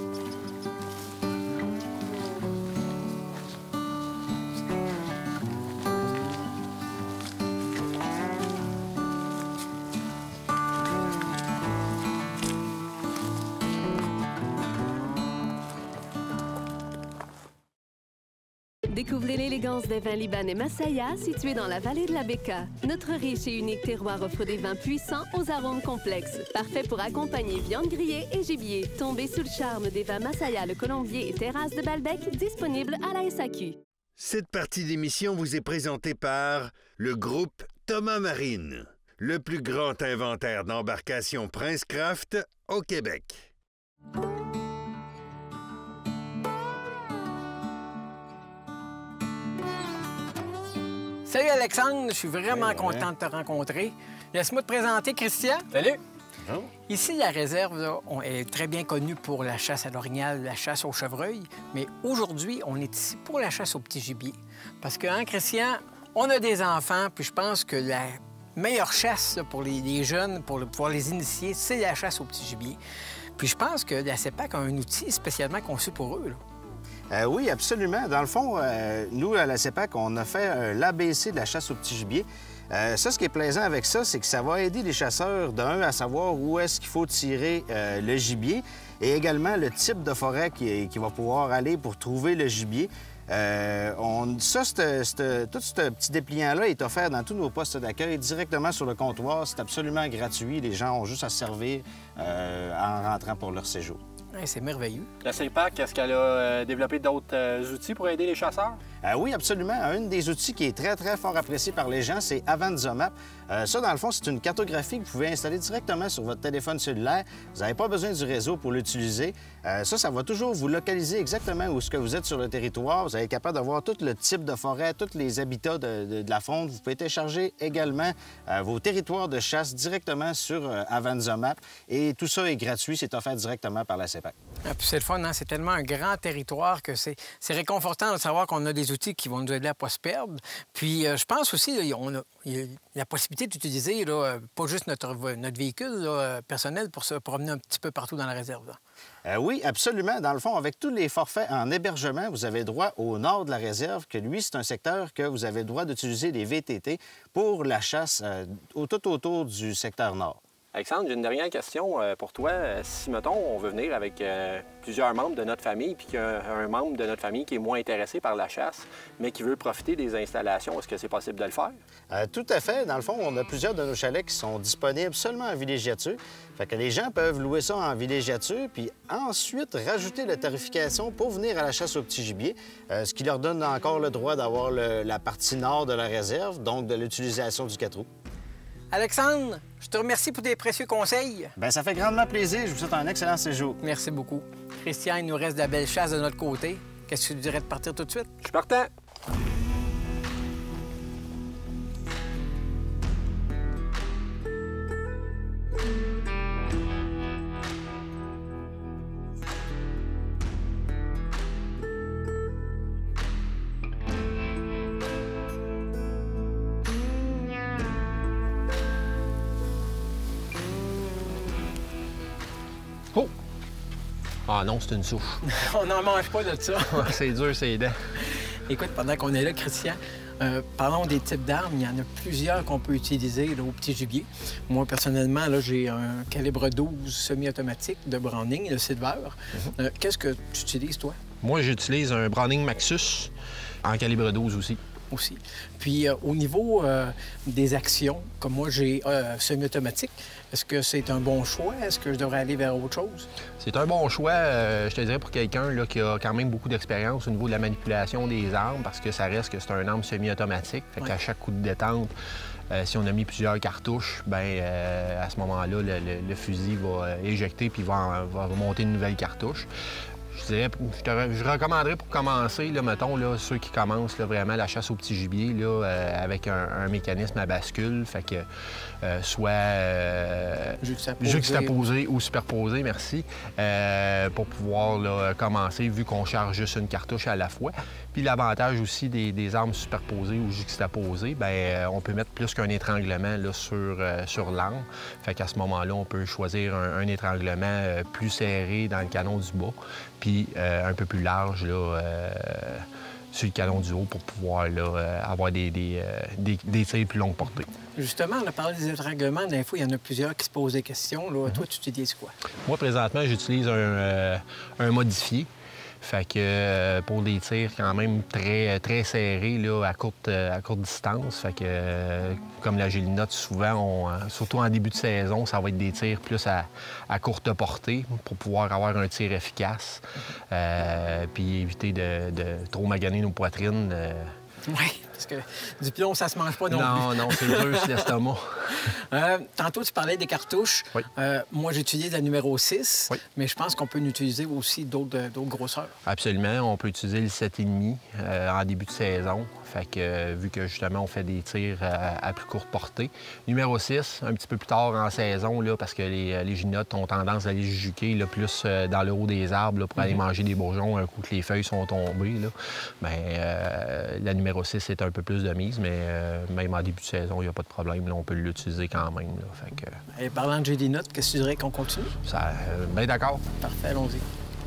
Speaker 9: Découvrez l'élégance des vins libanais Masaya, situés dans la vallée de la Beka. Notre riche et unique terroir offre des vins puissants aux arômes complexes, parfaits pour accompagner viande grillée et gibier. Tombez sous le charme des vins Masaya, le Colombier et Terrasse de Balbec, disponibles à la S A Q.
Speaker 1: Cette partie d'émission vous est présentée par le groupe Thomas Marine, le plus grand inventaire d'embarcations Princecraft au Québec.
Speaker 7: Salut Alexandre, je suis vraiment ouais, content ouais. de te rencontrer. Laisse-moi te présenter Christian.
Speaker 8: Salut.
Speaker 7: Oh. Ici, la réserve là, on est très bien connue pour la chasse à l'orignal, la chasse au chevreuil, mais aujourd'hui, on est ici pour la chasse au petit gibier. Parce que, hein, Christian, on a des enfants, puis je pense que la meilleure chasse là, pour les, les jeunes, pour le, pouvoir les initier, c'est la chasse au petit gibier. Puis je pense que la CEPAC a un outil spécialement conçu pour eux. Là.
Speaker 10: Euh, oui, absolument. Dans le fond, euh, nous, à la CEPAC, on a fait euh, l'A B C de la chasse au petit gibier. Euh, ça, ce qui est plaisant avec ça, c'est que ça va aider les chasseurs, d'un, à savoir où est-ce qu'il faut tirer euh, le gibier et également le type de forêt qui, qui va pouvoir aller pour trouver le gibier. Euh, on, ça, c'te, c'te, tout ce petit dépliant-là est offert dans tous nos postes d'accueil directement sur le comptoir. C'est absolument gratuit. Les gens ont juste à se servir euh, en rentrant pour leur séjour.
Speaker 7: Ouais, c'est merveilleux.
Speaker 8: La CEPAC, est-ce qu'elle a euh, développé d'autres euh, outils pour aider les chasseurs?
Speaker 10: Euh, oui, absolument. Un des outils qui est très, très fort apprécié par les gens, c'est Avanza Map. Euh, ça, dans le fond, c'est une cartographie que vous pouvez installer directement sur votre téléphone cellulaire. Vous n'avez pas besoin du réseau pour l'utiliser. Euh, ça, ça va toujours vous localiser exactement où est-ce que vous êtes sur le territoire. Vous allez être capable d'avoir tout le type de forêt, tous les habitats de, de, de la faune. Vous pouvez télécharger également euh, vos territoires de chasse directement sur euh, Avanza Map. Et tout ça est gratuit. C'est offert directement par la CEPAC.
Speaker 7: Ah, puis c'est le fun, hein? C'est tellement un grand territoire que c'est réconfortant de savoir qu'on a des outils qui vont nous aider à ne pas se perdre. Puis euh, je pense aussi, là, on a, il y a la possibilité d'utiliser là, pas juste notre, notre véhicule là, personnel pour se promener un petit peu partout dans la réserve. Là.
Speaker 10: Euh, oui, absolument. Dans le fond, avec tous les forfaits en hébergement, vous avez droit au nord de la réserve, que lui, c'est un secteur que vous avez le droit d'utiliser les V T T pour la chasse euh, tout autour du secteur nord.
Speaker 8: Alexandre, j'ai une dernière question euh, pour toi. Euh, si, mettons, on veut venir avec euh, plusieurs membres de notre famille, puis qu'il y a un, un membre de notre famille qui est moins intéressé par la chasse, mais qui veut profiter des installations, est-ce que c'est possible de le faire?
Speaker 10: Euh, tout à fait. Dans le fond, on a plusieurs de nos chalets qui sont disponibles seulement en villégiature. Fait que les gens peuvent louer ça en villégiature, puis ensuite rajouter la tarification pour venir à la chasse au petit gibier, euh, ce qui leur donne encore le droit d'avoir le- la partie nord de la réserve, donc de l'utilisation du quatre roues.
Speaker 7: Alexandre, je te remercie pour tes précieux conseils.
Speaker 10: Bien, ça fait grandement plaisir. Je vous souhaite un excellent séjour.
Speaker 7: Merci beaucoup. Christian, il nous reste de la belle chasse de notre côté. Qu'est-ce que tu dirais de partir tout de suite?
Speaker 8: Je suis partant. Oh! Ah non, c'est une souche.
Speaker 7: On n'en mange pas de ça.
Speaker 8: C'est dur, c'est dents.
Speaker 7: Écoute, pendant qu'on est là, Christian, euh, parlons des types d'armes. Il y en a plusieurs qu'on peut utiliser là, au petit gibier. Moi, personnellement, là, j'ai un calibre douze semi-automatique de Browning, le Silver. Mm-hmm. euh, Qu'est-ce que tu utilises, toi?
Speaker 8: Moi, j'utilise un Browning Maxus en calibre douze aussi.
Speaker 7: Aussi. Puis, euh, au niveau euh, des actions, comme moi, j'ai euh, semi-automatique, est-ce que c'est un bon choix? Est-ce que je devrais aller vers autre chose?
Speaker 8: C'est un bon choix, euh, je te dirais, pour quelqu'un là, qui a quand même beaucoup d'expérience au niveau de la manipulation des armes, parce que ça reste que c'est un arme semi-automatique. Fait
Speaker 7: Ouais.
Speaker 8: qu'à chaque coup de détente, euh, si on a mis plusieurs cartouches, ben euh, à ce moment-là, le, le- le fusil va euh, éjecter puis va, va monter une nouvelle cartouche. Je dirais, je, te, je recommanderais pour commencer, là, mettons, là, ceux qui commencent là, vraiment la chasse au petit gibier là, euh, avec un, un mécanisme à bascule, fait que euh, soit euh,
Speaker 7: Juxtaposé.
Speaker 8: juxtaposé ou superposé, merci, euh, pour pouvoir là, commencer vu qu'on charge juste une cartouche à la fois. Puis l'avantage aussi des, des armes superposées ou juxtaposées, bien, euh, on peut mettre plus qu'un étranglement là, sur, euh, sur l'arme. Fait qu'à ce moment-là, on peut choisir un, un étranglement euh, plus serré dans le canon du bas, puis euh, un peu plus large là, euh, sur le canon du haut pour pouvoir là, euh, avoir des, des, euh, des, des tirs plus longue portée.
Speaker 7: Justement, on a parlé des étranglements. Des fois, il y en a plusieurs qui se posent des questions. Là. Toi, tu utilises quoi?
Speaker 8: Moi, présentement, j'utilise un, euh, un modifié. Fait que euh, pour des tirs quand même très, très serrés là, à, courte, à courte distance. Fait que euh, comme la gélinote, souvent, on, euh, surtout en début de saison, ça va être des tirs plus à, à courte portée pour pouvoir avoir un tir efficace. Euh, puis éviter de, de trop maganer nos poitrines. Euh...
Speaker 7: Oui, parce que du plomb, ça se mange pas non,
Speaker 8: non
Speaker 7: plus.
Speaker 8: Non, c'est dur sur l'estomac.
Speaker 7: euh, tantôt, tu parlais des cartouches.
Speaker 8: Oui.
Speaker 7: Euh, moi, j'utilise la numéro six,
Speaker 8: oui.
Speaker 7: mais je pense qu'on peut en utiliser aussi d'autres grosseurs.
Speaker 8: Absolument. On peut utiliser le sept virgule cinq euh, en début de saison. Fait que, euh, vu que, justement, on fait des tirs à, à plus courte portée. Numéro six, un petit peu plus tard en saison, là, parce que les, les ginottes ont tendance à aller juquer là, plus euh, dans le haut des arbres là, pour mm-hmm. aller manger des bourgeons un coup que les feuilles sont tombées. Là. Bien, euh, la numéro six est un peu plus de mise, mais euh, même en début de saison, il n'y a pas de problème. Là, on peut l'utiliser quand même. Là. Fait que...
Speaker 7: Et parlant de gélinote, qu'est-ce que tu dirais qu'on continue?
Speaker 8: Ça, euh, bien d'accord.
Speaker 7: Parfait, allons-y.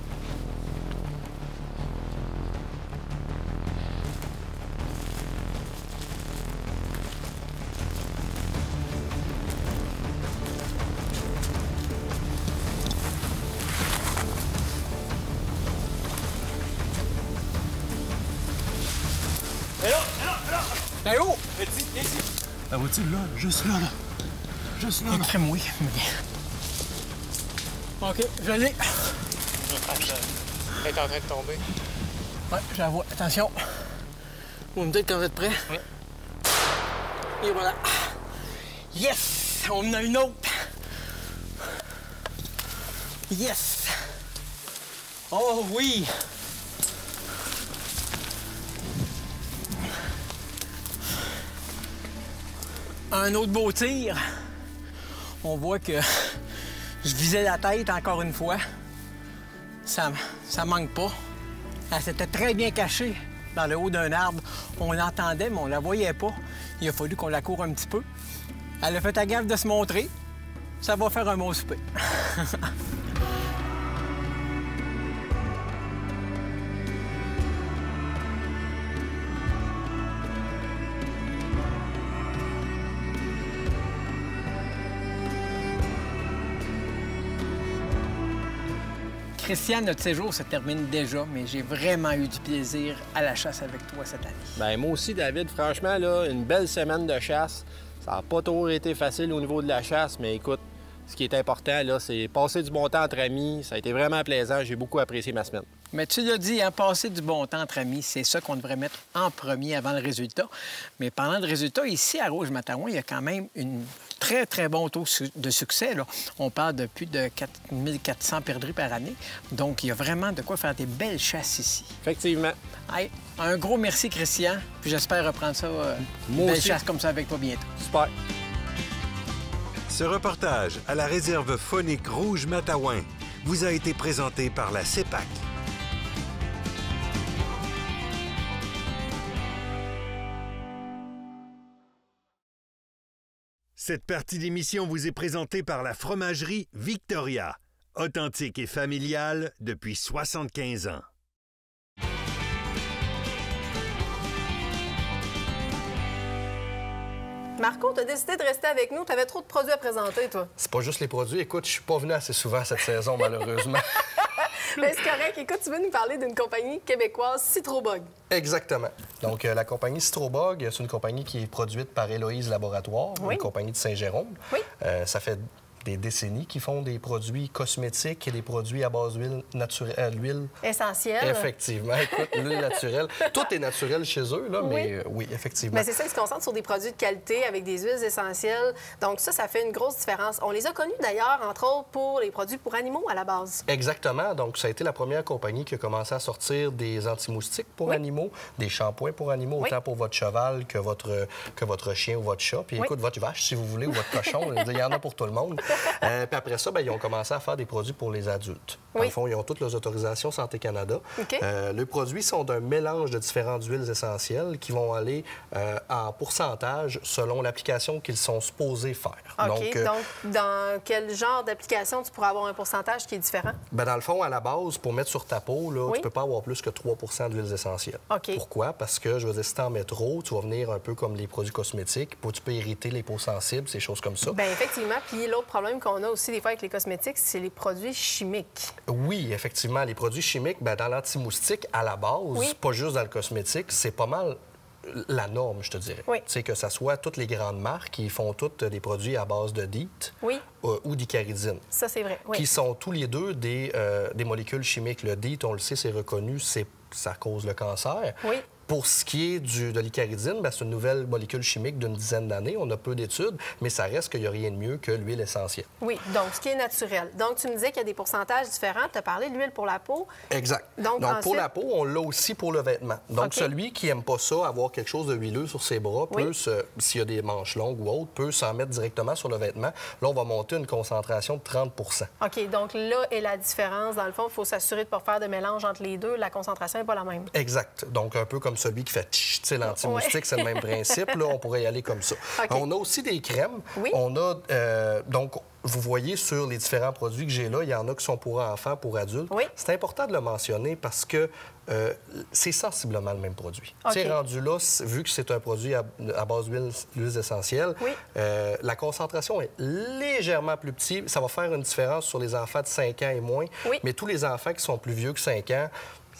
Speaker 11: Hé là! Hé là! Hé là!
Speaker 7: Hé oh!
Speaker 11: Ici, ici! La voiture, là, juste là, là. Juste là, là.
Speaker 7: Crème-oui. OK, je l'ai.
Speaker 8: Elle est en train de tomber.
Speaker 7: Ouais, je la vois. Attention. Vous me dites quand vous êtes prêts?
Speaker 8: Oui.
Speaker 7: Et voilà. Yes! On en a une autre. Yes! Oh oui! Un autre beau tir. On voit que je visais la tête encore une fois. Ça, ça manque pas. Elle s'était très bien cachée dans le haut d'un arbre. On l'entendait, mais on la voyait pas. Il a fallu qu'on la court un petit peu. Elle a fait la gaffe de se montrer. Ça va faire un bon souper. Christian, notre séjour se termine déjà, mais j'ai vraiment eu du plaisir à la chasse avec toi cette année.
Speaker 8: Bien, moi aussi, David, franchement, là, une belle semaine de chasse. Ça n'a pas toujours été facile au niveau de la chasse, mais écoute, ce qui est important, là, c'est passer du bon temps entre amis. Ça a été vraiment plaisant. J'ai beaucoup apprécié ma semaine.
Speaker 7: Mais tu l'as dit, hein, passer du bon temps entre amis, c'est ça qu'on devrait mettre en premier avant le résultat. Mais parlant de résultat, ici, à Rouge-Matawan, il y a quand même une très, très bon taux de succès. Là. On parle de plus de quatre mille quatre cents perdrix par année. Donc, il y a vraiment de quoi faire des belles chasses ici.
Speaker 8: Effectivement.
Speaker 7: Hey, un gros merci, Christian. Puis j'espère reprendre ça, euh, une belle chasse comme ça avec toi bientôt.
Speaker 8: Super.
Speaker 1: Ce reportage à la réserve faunique Rouge-Matawan vous a été présenté par la C E P A C. Cette partie d'émission vous est présentée par la fromagerie Victoria, authentique et familiale depuis soixante-quinze ans.
Speaker 3: Marco, tu as décidé de rester avec nous. Tu avais trop de produits à présenter, toi.
Speaker 4: C'est pas juste les produits. Écoute, je suis pas venu assez souvent cette saison, malheureusement.
Speaker 3: Mais c'est correct. Écoute, tu veux nous parler d'une compagnie québécoise, Citrobog.
Speaker 4: Exactement. Donc, euh, la compagnie Citrobog, c'est une compagnie qui est produite par Héloïse Laboratoire,
Speaker 3: oui.
Speaker 4: une compagnie de Saint-Jérôme.
Speaker 3: Oui.
Speaker 4: Euh, ça fait des décennies qu'ils font des produits cosmétiques et des produits à base d'huile naturelle. Euh, l'huile
Speaker 3: essentielle.
Speaker 4: Effectivement. Écoute, l'huile naturelle. Tout est naturel chez eux, là, oui. mais euh, oui, effectivement.
Speaker 3: Mais c'est ça, ils se concentrent sur des produits de qualité avec des huiles essentielles. Donc ça, ça fait une grosse différence. On les a connus d'ailleurs, entre autres, pour les produits pour animaux à la base.
Speaker 4: Exactement. Donc ça a été la première compagnie qui a commencé à sortir des anti-moustiques pour
Speaker 3: oui.
Speaker 4: animaux, des shampoings pour animaux,
Speaker 3: oui.
Speaker 4: autant pour votre cheval que votre, que votre chien ou votre chat. Puis écoute, oui. votre vache, si vous voulez, ou votre cochon, il y en a pour tout le monde. Euh, puis après ça, bien, ils ont commencé à faire des produits pour les adultes. Oui. Dans le fond, ils ont toutes leurs autorisations Santé Canada.
Speaker 3: Okay.
Speaker 4: Euh, les produits sont d'un mélange de différentes huiles essentielles qui vont aller euh, en pourcentage selon l'application qu'ils sont supposés faire.
Speaker 3: OK.
Speaker 4: Donc, euh,
Speaker 3: Donc dans quel genre d'application tu pourrais avoir un pourcentage qui est différent?
Speaker 4: Bien, dans le fond, à la base, pour mettre sur ta peau, là,
Speaker 3: oui.
Speaker 4: tu ne peux pas avoir plus que trois d'huiles essentielles.
Speaker 3: OK.
Speaker 4: Pourquoi? Parce que, je veux dire, si tu en mets trop, tu vas venir un peu comme les produits cosmétiques, tu peux irriter les peaux sensibles, ces choses comme ça.
Speaker 3: Bien, effectivement. Puis l'autre problème qu'on a aussi des fois avec les cosmétiques, c'est les produits chimiques.
Speaker 4: Oui, effectivement. Les produits chimiques, bien, dans l'anti-moustique, à la base,
Speaker 3: oui.
Speaker 4: pas juste dans le cosmétique, c'est pas mal la norme, je te dirais.
Speaker 3: Oui.
Speaker 4: Tu sais, que ce soit toutes les grandes marques qui font toutes des produits à base de DEET
Speaker 3: oui.
Speaker 4: euh, ou d'icaridine.
Speaker 3: Ça, c'est vrai. Oui.
Speaker 4: Qui sont tous les deux des, euh, des molécules chimiques. Le DEET, on le sait, c'est reconnu, c'est, ça cause le cancer.
Speaker 3: Oui.
Speaker 4: Pour ce qui est du, de l'icaridine, c'est une nouvelle molécule chimique d'une dizaine d'années. On a peu d'études, mais ça reste qu'il n'y a rien de mieux que l'huile essentielle.
Speaker 3: Oui, donc ce qui est naturel. Donc, tu me disais qu'il y a des pourcentages différents. Tu as parlé de l'huile pour la peau.
Speaker 4: Exact.
Speaker 3: Donc,
Speaker 4: donc
Speaker 3: ensuite...
Speaker 4: pour la peau, on l'a aussi pour le vêtement. Donc,
Speaker 3: okay.
Speaker 4: celui qui n'aime pas ça, avoir quelque chose de huileux sur ses bras,
Speaker 3: oui.
Speaker 4: peut, se, s'il y a des manches longues ou autres, peut s'en mettre directement sur le vêtement. Là, on va monter une concentration de trente pour cent.
Speaker 3: OK, donc là est la différence. Dans le fond, il faut s'assurer de ne pas faire de mélange entre les deux. La concentration n'est pas la même.
Speaker 4: Exact. Donc, un peu comme celui qui fait tch. Tu sais, l'anti-moustique, ouais. c'est le même principe. Là, on pourrait y aller comme ça. Okay. On a aussi des crèmes.
Speaker 3: Oui.
Speaker 4: On a, euh, donc, vous voyez sur les différents produits que j'ai là, il y en a qui sont pour enfants, pour adultes.
Speaker 3: Oui.
Speaker 4: C'est important de le mentionner parce que euh, c'est sensiblement le même produit.
Speaker 3: Okay.
Speaker 4: Tu sais, rendu là, vu que c'est un produit à, à base d'huiles essentielles,
Speaker 3: oui.
Speaker 4: euh, la concentration est légèrement plus petite. Ça va faire une différence sur les enfants de cinq ans et moins.
Speaker 3: Oui.
Speaker 4: Mais tous les enfants qui sont plus vieux que cinq ans,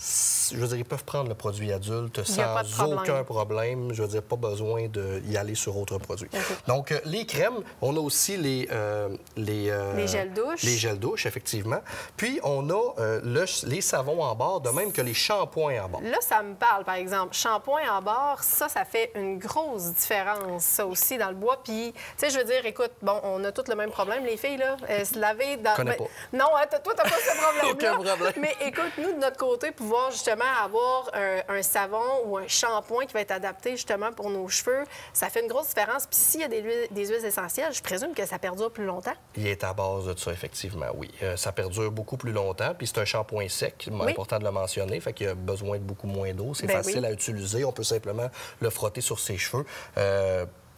Speaker 4: je veux dire, ils peuvent prendre le produit adulte sans
Speaker 3: problème.
Speaker 4: aucun problème. Je veux dire, pas besoin d'y aller sur autre produit.
Speaker 3: Okay.
Speaker 4: Donc, euh, les crèmes, on a aussi les... Euh, les, euh,
Speaker 3: les gels douches.
Speaker 4: Les gels douches, effectivement. Puis, on a euh, le, les savons en barre, de même que les shampoings en barre.
Speaker 3: Là, ça me parle, par exemple. Shampoing en barre, ça, ça fait une grosse différence, ça aussi, dans le bois. Puis, tu sais, je veux dire, écoute, bon, on a tous le même problème, les filles, là. Euh, se laver dans...
Speaker 4: Je connais pas.
Speaker 3: Non, hein, toi, t'as pas ce problème-là.
Speaker 4: Aucun problème.
Speaker 3: Mais écoute, nous, de notre côté, pour pouvoir justement avoir un, un savon ou un shampoing qui va être adapté justement pour nos cheveux, ça fait une grosse différence. Puis s'il y a des huiles, des huiles essentielles, je présume que ça perdure plus longtemps.
Speaker 4: Il est à base de ça, effectivement, oui. Euh, ça perdure beaucoup plus longtemps. Puis c'est un shampoing sec, oui. important de le mentionner, fait qu'il a besoin de beaucoup moins d'eau. C'est
Speaker 3: ben
Speaker 4: facile
Speaker 3: oui.
Speaker 4: à utiliser. On peut simplement le frotter sur ses cheveux. Euh,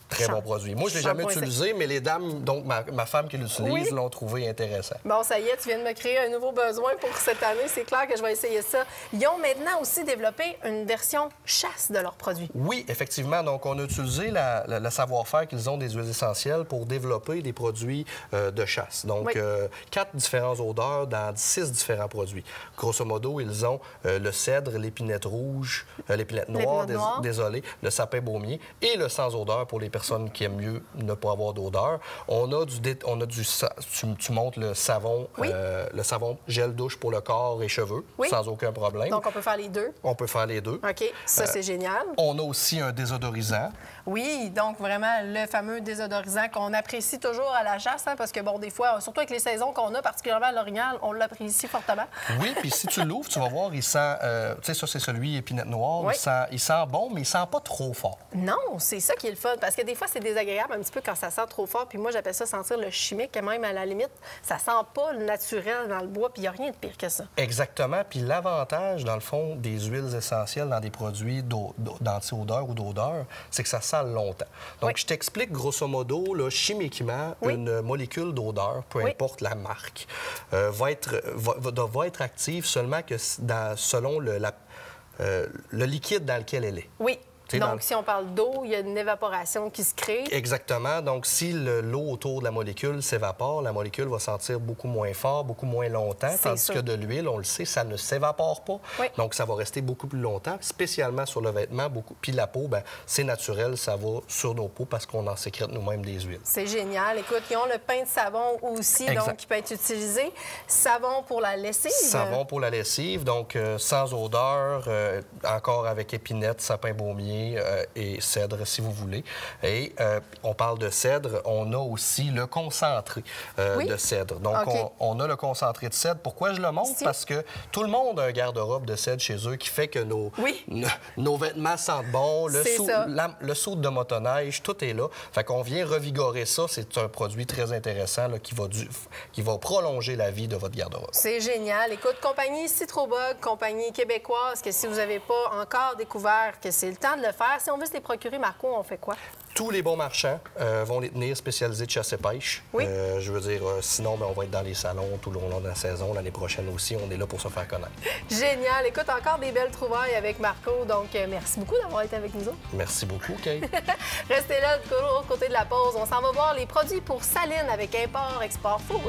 Speaker 4: Très
Speaker 3: Champ...
Speaker 4: bon produit. Moi, je ne l'ai jamais utilisé, mais les dames, donc ma, ma femme qui l'utilise, oui. l'ont trouvé intéressant.
Speaker 3: Bon, ça y est, tu viens de me créer un nouveau besoin pour cette année. C'est clair que je vais essayer ça. Ils ont maintenant aussi développé une version chasse de leurs produits.
Speaker 4: Oui, effectivement. Donc, on a utilisé la, la, le savoir-faire qu'ils ont des huiles essentielles pour développer des produits euh, de chasse. Donc, oui. euh, quatre différentes odeurs dans six différents produits. Grosso modo, ils ont euh, le cèdre, l'épinette rouge, euh, l'épinette noire, dés noire. désolé, le sapin baumier et le sans odeur pour les personnes personnes qui aiment mieux ne pas avoir d'odeur. On a du, dé... on a du tu, tu montres le savon, oui. euh, le savon gel douche pour le corps et cheveux, oui. sans aucun problème.
Speaker 3: Donc, on peut faire les deux?
Speaker 4: On peut faire les deux.
Speaker 3: OK, ça, euh, c'est génial.
Speaker 4: On a aussi un désodorisant.
Speaker 3: Oui, donc vraiment le fameux désodorisant qu'on apprécie toujours à la chasse, hein, parce que, bon, des fois, surtout avec les saisons qu'on a, particulièrement à l'Orignal, on l'apprécie fortement.
Speaker 4: Oui, puis si tu l'ouvres, tu vas voir, il sent... Euh, tu sais, ça, c'est celui épinette noire.
Speaker 3: Oui.
Speaker 4: Il, sent, il sent bon, mais il sent pas trop fort.
Speaker 3: Non, c'est ça qui est le fun, parce que des fois, c'est désagréable un petit peu quand ça sent trop fort. Puis moi, j'appelle ça sentir le chimique, même à la limite. Ça sent pas le naturel dans le bois, puis il n'y a rien de pire que ça.
Speaker 4: Exactement. Puis l'avantage, dans le fond, des huiles essentielles dans des produits d'anti-odeur ou d'odeur, c'est que ça sent longtemps. Donc, oui. je t'explique grosso modo, là, chimiquement, oui. une molécule d'odeur, peu oui. importe la marque, euh, va, être, va, va être active seulement que dans, selon le, la, euh, le liquide dans lequel elle est.
Speaker 3: Oui. Donc,
Speaker 4: dans...
Speaker 3: si on parle d'eau, il y a une évaporation qui se crée.
Speaker 4: Exactement. Donc, si l'eau autour de la molécule s'évapore, la molécule va sentir beaucoup moins fort, beaucoup moins longtemps, tandis sûr. que de l'huile, on le sait, ça ne s'évapore pas.
Speaker 3: Oui.
Speaker 4: Donc, ça va rester beaucoup plus longtemps, spécialement sur le vêtement. Beaucoup... Puis la peau, bien, c'est naturel, ça va sur nos peaux parce qu'on en sécrète nous-mêmes des huiles.
Speaker 3: C'est génial. Écoute, ils ont le pain de savon aussi, exact. donc qui peut être utilisé. Savon pour la lessive.
Speaker 4: Savon pour la lessive, donc euh, sans odeur, euh, encore avec épinette, sapin baumier, Euh, et cèdre, si vous voulez. Et euh, on parle de cèdre, on a aussi le concentré euh, oui? de cèdre. Donc, okay. on, on a le concentré de cèdre. Pourquoi je le montre? Si. Parce que tout le monde a un garde-robe de cèdre chez eux qui fait que nos,
Speaker 3: oui.
Speaker 4: nos vêtements sentent bon, le, sou, la, le soude de motoneige, tout est là. Fait qu'on vient revigorer ça. C'est un produit très intéressant là, qui, va du, qui va prolonger la vie de votre garde-robe.
Speaker 3: C'est génial. Écoute, compagnie Citrobug, compagnie québécoise, que si vous n'avez pas encore découvert que c'est le temps de le faire, si on veut se les procurer, Marco, on fait quoi?
Speaker 4: Tous les bons marchands euh, vont les tenir spécialisés de chasse et pêche.
Speaker 3: Oui.
Speaker 4: Euh, je veux dire, euh, sinon, bien, on va être dans les salons tout le long de la saison. L'année prochaine aussi, on est là pour se faire connaître.
Speaker 3: Génial. Écoute, encore des belles trouvailles avec Marco. Donc, euh, merci beaucoup d'avoir été avec nous autres.
Speaker 4: Merci beaucoup, Kate.
Speaker 3: Restez là, de l'autre côté de la pause. On s'en va voir les produits pour Saline avec Import Export Food.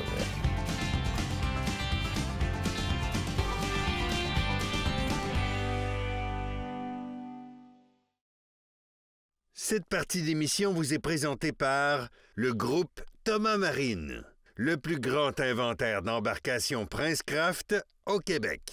Speaker 1: Cette partie d'émission vous est présentée par le groupe Thomas Marine, le plus grand inventaire d'embarcations Princecraft au Québec.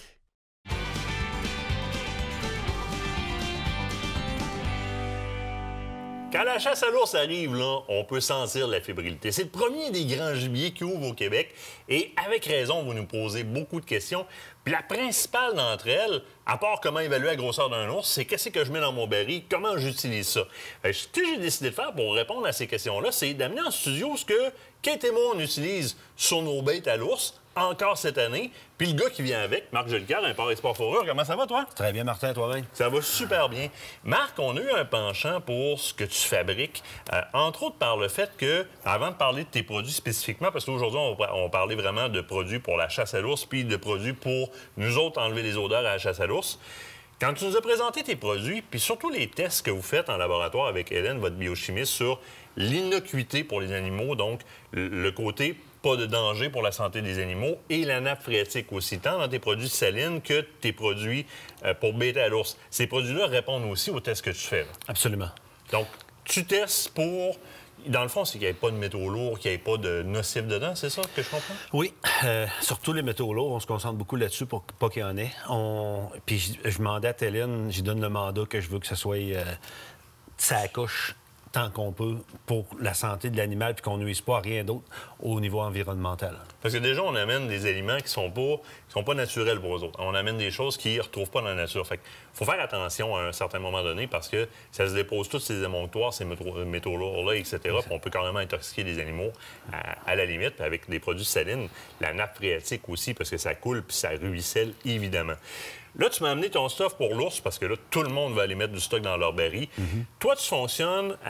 Speaker 2: Quand la chasse à l'ours arrive, là, on peut sentir la fébrilité. C'est le premier des grands gibiers qui ouvre au Québec. Et avec raison, vous nous posez beaucoup de questions. Puis la principale d'entre elles, à part comment évaluer la grosseur d'un ours, c'est qu'est-ce que je mets dans mon baril, comment j'utilise ça. Fait, ce que j'ai décidé de faire pour répondre à ces questions-là, c'est d'amener en studio ce que Kate et moi, on utilise sur nos bêtes à l'ours, encore cette année. Puis le gars qui vient avec, Marc Jolicoeur, Import Export Fourrure, comment ça va, toi?
Speaker 12: Très bien, Martin, toi-même.
Speaker 2: Ça va super bien. Marc, on a eu un penchant pour ce que tu fabriques, euh, entre autres par le fait que, avant de parler de tes produits spécifiquement, parce qu'aujourd'hui, on, on parlait vraiment de produits pour la chasse à l'ours, puis de produits pour nous autres enlever les odeurs à la chasse à l'ours. Quand tu nous as présenté tes produits, puis surtout les tests que vous faites en laboratoire avec Hélène, votre biochimiste, sur l'innocuité pour les animaux, donc le côté pas de danger pour la santé des animaux, et la nappe phréatique aussi, tant dans tes produits salines que tes produits euh, pour bêter à l'ours. Ces produits-là répondent aussi aux tests que tu fais. Là.
Speaker 12: Absolument.
Speaker 2: Donc, tu testes pour... Dans le fond, c'est qu'il n'y ait pas de métaux lourds, qu'il n'y ait pas de nocifs dedans, c'est ça que je comprends?
Speaker 12: Oui. Euh, surtout les métaux lourds, on se concentre beaucoup là-dessus pour pas qu'il y en ait. On... Puis je, je mandate à Hélène, j'y donne le mandat que je veux que ça soit... Euh, ça accouche tant qu'on peut pour la santé de l'animal puis qu'on ne nuise pas à rien d'autre au niveau environnemental.
Speaker 2: Parce que déjà, on amène des aliments qui sont pas, qui sont pas naturels pour eux autres. On amène des choses qu'ils ne retrouvent pas dans la nature. Fait qu'il faut faire attention à un certain moment donné parce que ça se dépose tous ces émonctoires, ces métaux lourds-là, et cetera. Puis on peut carrément intoxiquer les animaux à, à la limite. Puis avec des produits salines, la nappe phréatique aussi, parce que ça coule puis ça ruisselle, évidemment. Là, tu m'as amené ton stuff pour l'ours parce que là, tout le monde va aller mettre du stock dans leur baril. Mm-hmm. Toi, tu fonctionnes avec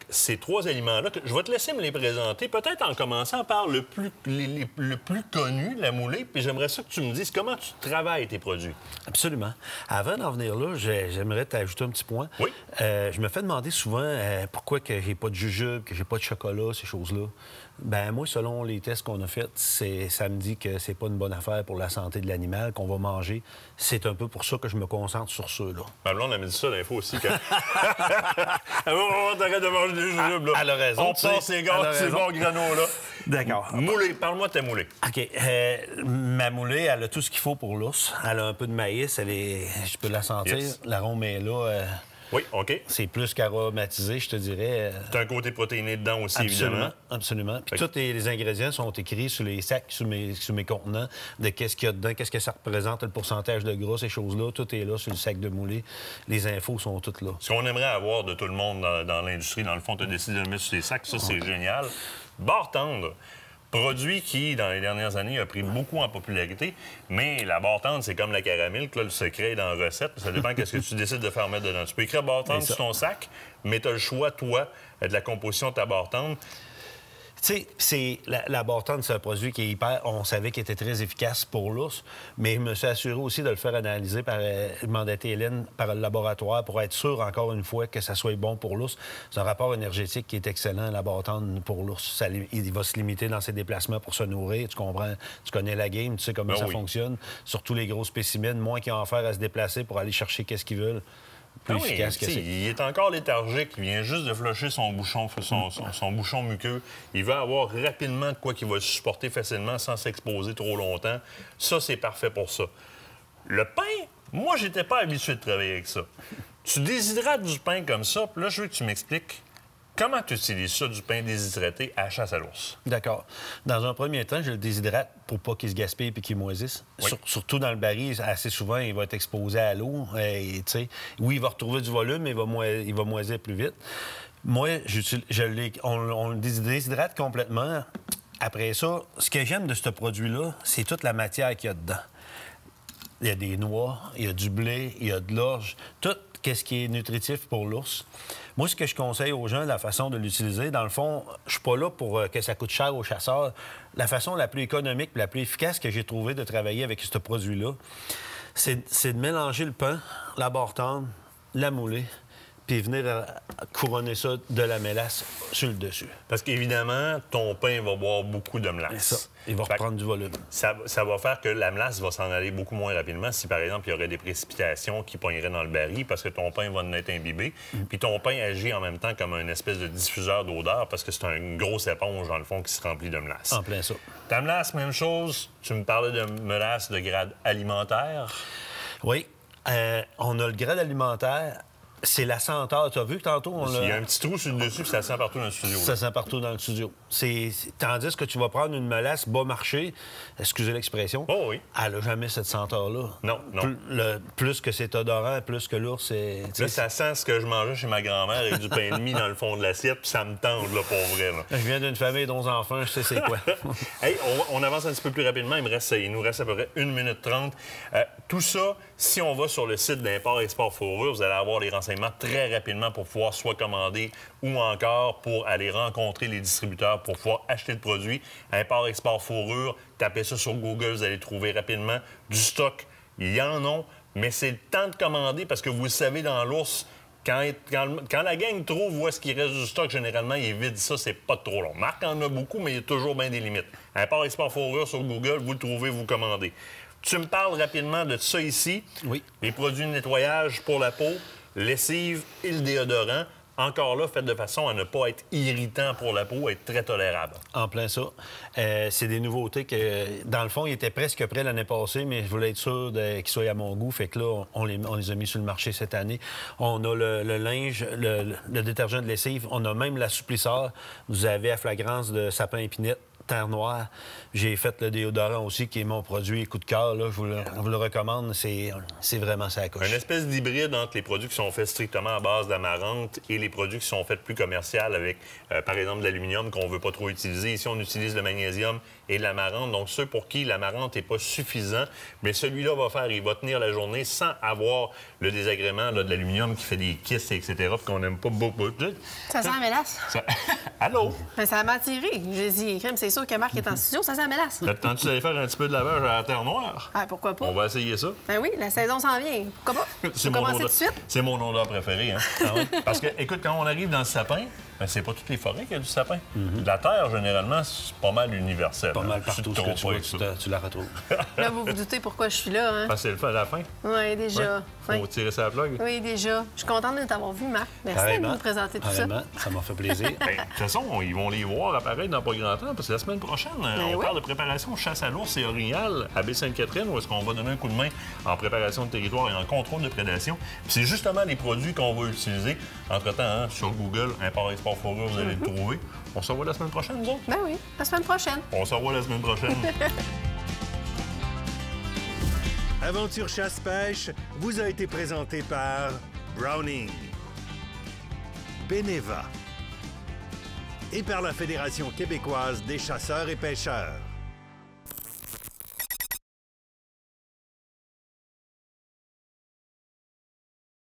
Speaker 2: ces trois aliments-là. Je vais te laisser me les présenter, peut-être en commençant par le plus, les, les, le plus connu, la moulée, puis j'aimerais ça que tu me dises comment tu travailles tes produits.
Speaker 12: Absolument. Avant d'en venir là, j'aimerais t'ajouter un petit point.
Speaker 2: Oui.
Speaker 12: Euh, je me fais demander souvent euh, pourquoi que j'ai pas de jujube, que j'ai pas de chocolat, ces choses-là. Ben moi, selon les tests qu'on a faits, ça me dit que c'est pas une bonne affaire pour la santé de l'animal qu'on va manger. C'est un peu pour ça que je me concentre sur ceux-là.
Speaker 2: Ma blonde a dit ça l'info aussi. Que... T'arrêtes de manger des jujubes, là.
Speaker 12: Elle a raison.
Speaker 2: On passe ces gars, ces bons granots-là.
Speaker 12: D'accord.
Speaker 2: Moulée, parle-moi de ta moulée.
Speaker 12: OK. Euh, ma moulée, elle a tout ce qu'il faut pour l'ours. Elle a un peu de maïs, elle est... je peux la sentir.
Speaker 2: Yes.
Speaker 12: L'arôme est là. Euh...
Speaker 2: Oui, OK.
Speaker 12: C'est plus qu'aromatisé, je te dirais.
Speaker 2: T'as un côté protéiné dedans aussi,
Speaker 12: absolument,
Speaker 2: évidemment.
Speaker 12: Absolument. Puis
Speaker 2: fait...
Speaker 12: tous les, les ingrédients sont écrits sur les sacs, sur mes, sur mes contenants, de qu'est-ce qu'il y a dedans, qu'est-ce que ça représente, le pourcentage de gras, ces choses-là. Tout est là sur le sac de moulée. Les infos sont toutes là.
Speaker 2: Ce qu'on aimerait avoir de tout le monde dans, dans l'industrie, dans le fond, tu as décidé de le mettre sur les sacs. Ça, c'est génial. Barre tendre. Produit qui, dans les dernières années, a pris beaucoup en popularité, mais la barre tendre, c'est comme la caramel, que là, le secret est dans la recette. Ça dépend de ce que tu décides de faire mettre dedans. Tu peux écrire barre tendre sur ton sac, mais tu as le choix, toi, de la composition de ta barre tendre.
Speaker 12: Tu sais, la, la barre tendre, c'est un produit qui est hyper... On savait qu'il était très efficace pour l'ours, mais je me suis assuré aussi de le faire analyser par... Euh, mandater Hélène par le laboratoire pour être sûr, encore une fois, que ça soit bon pour l'ours. C'est un rapport énergétique qui est excellent, la barre tendre pour l'ours. Ça, il va se limiter dans ses déplacements pour se nourrir. Tu comprends? Tu connais la game, tu sais comment
Speaker 2: ben
Speaker 12: ça
Speaker 2: oui.
Speaker 12: fonctionne. Surtout les gros spécimens, moins qu'ils ont affaire à se déplacer pour aller chercher qu'est-ce qu'ils veulent. Plus
Speaker 2: ah oui,
Speaker 12: efficace que c'est.
Speaker 2: Il est encore léthargique. Il vient juste de flusher son bouchon, son, son, son bouchon muqueux. Il veut avoir rapidement de quoi qu'il va le supporter facilement sans s'exposer trop longtemps. Ça, c'est parfait pour ça. Le pain, moi, j'étais pas habitué de travailler avec ça. Tu déshydrates du pain comme ça, puis là, je veux que tu m'expliques comment tu utilises ça, du pain déshydraté, à la chasse à l'ours.
Speaker 12: D'accord. Dans un premier temps, je le déshydrate pour pas qu'il se gaspille et qu'il moisisse.
Speaker 2: Oui.
Speaker 12: Sur, surtout dans le baril, assez souvent, il va être exposé à l'eau. Et, oui, il va retrouver du volume, mais il va, moi- il va moisir plus vite. Moi, je l'ai, on, on le déshydrate complètement. Après ça, ce que j'aime de ce produit-là, c'est toute la matière qu'il y a dedans. Il y a des noix, il y a du blé, il y a de l'orge, tout ce qui est nutritif pour l'ours. Moi, ce que je conseille aux gens, la façon de l'utiliser, dans le fond, je suis pas là pour euh, que ça coûte cher aux chasseurs. La façon la plus économique, la plus efficace que j'ai trouvé de travailler avec ce produit-là, c'est de mélanger le pain, la barre tendre, la moulée, puis venir à couronner ça de la mélasse sur le dessus.
Speaker 2: Parce qu'évidemment, ton pain va boire beaucoup de mélasse.
Speaker 12: C'est ça. Il va
Speaker 2: Fait
Speaker 12: reprendre du volume.
Speaker 2: Ça, ça va faire que la mélasse va s'en aller beaucoup moins rapidement si, par exemple, il y aurait des précipitations qui pogneraient dans le baril parce que ton pain va en être imbibé. Mm. Puis ton pain agit en même temps comme une espèce de diffuseur d'odeur parce que c'est une grosse éponge, dans le fond, qui se remplit de mélasse.
Speaker 12: En plein ça.
Speaker 2: Ta mélasse, même chose. Tu me parlais de mélasse de grade alimentaire.
Speaker 12: Oui. Euh, on a le grade alimentaire. C'est la senteur. Tu as vu que tantôt, on l'a...
Speaker 2: Il y a un petit trou sur le dessus, puis ça sent partout dans le studio.
Speaker 12: Ça sent partout dans le studio. C'est... Tandis que tu vas prendre une mélasse bas marché, excusez l'expression,
Speaker 2: oh oui.
Speaker 12: Elle n'a jamais cette senteur-là.
Speaker 2: Non, non.
Speaker 12: Plus, le... plus que c'est odorant, plus que l'ours, c'est...
Speaker 2: Là, ça sent ce que je mangeais chez ma grand-mère avec du pain de mie dans le fond de l'assiette, puis ça me tente, là, pour vrai. Là.
Speaker 12: Je viens d'une famille d'onze enfants, je sais c'est quoi.
Speaker 2: Hey, on, on avance un petit peu plus rapidement. Il, me reste, il nous reste à peu près une minute trente. Euh, tout ça, si on va sur le site d'Import-Export Fourrure, vous allez avoir les renseignements très rapidement pour pouvoir soit commander ou encore pour aller rencontrer les distributeurs pour pouvoir acheter le produit. Import-Export Fourrure, tapez ça sur Google, vous allez trouver rapidement du stock. Il y en a, mais c'est le temps de commander parce que vous le savez, dans l'ours, Quand, quand, quand la gang trouve où est-ce qu'il reste du stock, généralement, il vide ça, c'est pas trop long. Marc en a beaucoup, mais il y a toujours bien des limites. Import-Export Fourrure sur Google, vous le trouvez, vous le commandez. Tu me parles rapidement de ça ici.
Speaker 12: Oui.
Speaker 2: Les produits de nettoyage pour la peau, lessive et le déodorant. Encore là, fait de façon à ne pas être irritant pour la peau, être très tolérable.
Speaker 12: En plein ça. Euh, c'est des nouveautés que, dans le fond, ils étaient presque prêts l'année passée, mais je voulais être sûr de, qu'ils soient à mon goût. Fait que là, on les, on les a mis sur le marché cette année. On a le, le linge, le, le détergent de lessive. On a même l'assouplisseur. Vous avez à flagrance de sapin épinette. Terre Noire. J'ai fait le déodorant aussi, qui est mon produit coup de cœur. Là. Je vous le, je vous le recommande. C'est vraiment ça coche.
Speaker 2: Une espèce d'hybride entre les produits qui sont faits strictement à base d'amarante et les produits qui sont faits plus commercial avec, euh, par exemple, de l'aluminium qu'on ne veut pas trop utiliser. Ici, on utilise le magnésium et l'amarante. Donc, ceux pour qui l'amarante n'est pas suffisant, mais celui-là va faire, il va tenir la journée sans avoir le désagrément là, de l'aluminium qui fait des kystes, et cetera, qu'on n'aime pas beaucoup.
Speaker 3: Ça sent la mélasse.
Speaker 2: Ça... Allô?
Speaker 3: Ben, ça m'a attiré. J'ai dit, crème, c'est sûr que Marc est en studio, ça sent la mélasse.
Speaker 2: T'attends-tu d'aller faire un petit peu de lavage à la Terre Noire?
Speaker 3: Ah, pourquoi pas?
Speaker 2: On va essayer ça.
Speaker 3: Ben oui, la saison s'en vient. Pourquoi pas?
Speaker 2: C'est
Speaker 3: On
Speaker 2: mon,
Speaker 3: commencer
Speaker 2: odeur...
Speaker 3: tout de suite?
Speaker 2: C'est mon odeur préférée. Hein? Ah ouais? Parce que, écoute, quand on arrive dans le sapin, ben, c'est pas toutes les forêts qu'il y a du sapin. Mm-hmm. La terre, généralement, c'est pas mal universel.
Speaker 12: Pas mal partout ce que tu vois, tu, tu la retrouves.
Speaker 3: Là, vous vous doutez pourquoi je suis là, hein?
Speaker 2: Parce que c'est le fin à la fin.
Speaker 3: Oui, déjà.
Speaker 2: Ouais. Faut
Speaker 3: ouais.
Speaker 2: tirer sa plug.
Speaker 3: Oui, déjà. Je suis contente de t'avoir vu, Marc. Merci
Speaker 12: Pareillement.
Speaker 3: de nous présenter tout
Speaker 12: Pareillement.
Speaker 3: ça.
Speaker 12: Ça m'a fait plaisir.
Speaker 2: Ben, de toute façon, ils vont les voir apparaître dans pas grand temps, parce que la semaine prochaine,
Speaker 3: Ben
Speaker 2: on
Speaker 3: oui.
Speaker 2: parle de préparation chasse à l'ours et orignal à Baie-Sainte-Catherine, où est-ce qu'on va donner un coup de main en préparation de territoire et en contrôle de prédation. Puis c'est justement les produits qu'on va utiliser. Entre-temps, hein, sur Google, Import Export Fourrure, vous allez
Speaker 3: Mm-hmm.
Speaker 2: le trouver. On se revoit la semaine prochaine, nous autres?
Speaker 3: Ben oui, la semaine prochaine.
Speaker 2: On se revoit la semaine prochaine.
Speaker 1: Aventure chasse-pêche vous a été présenté par Browning, Beneva et par la Fédération québécoise des chasseurs et pêcheurs.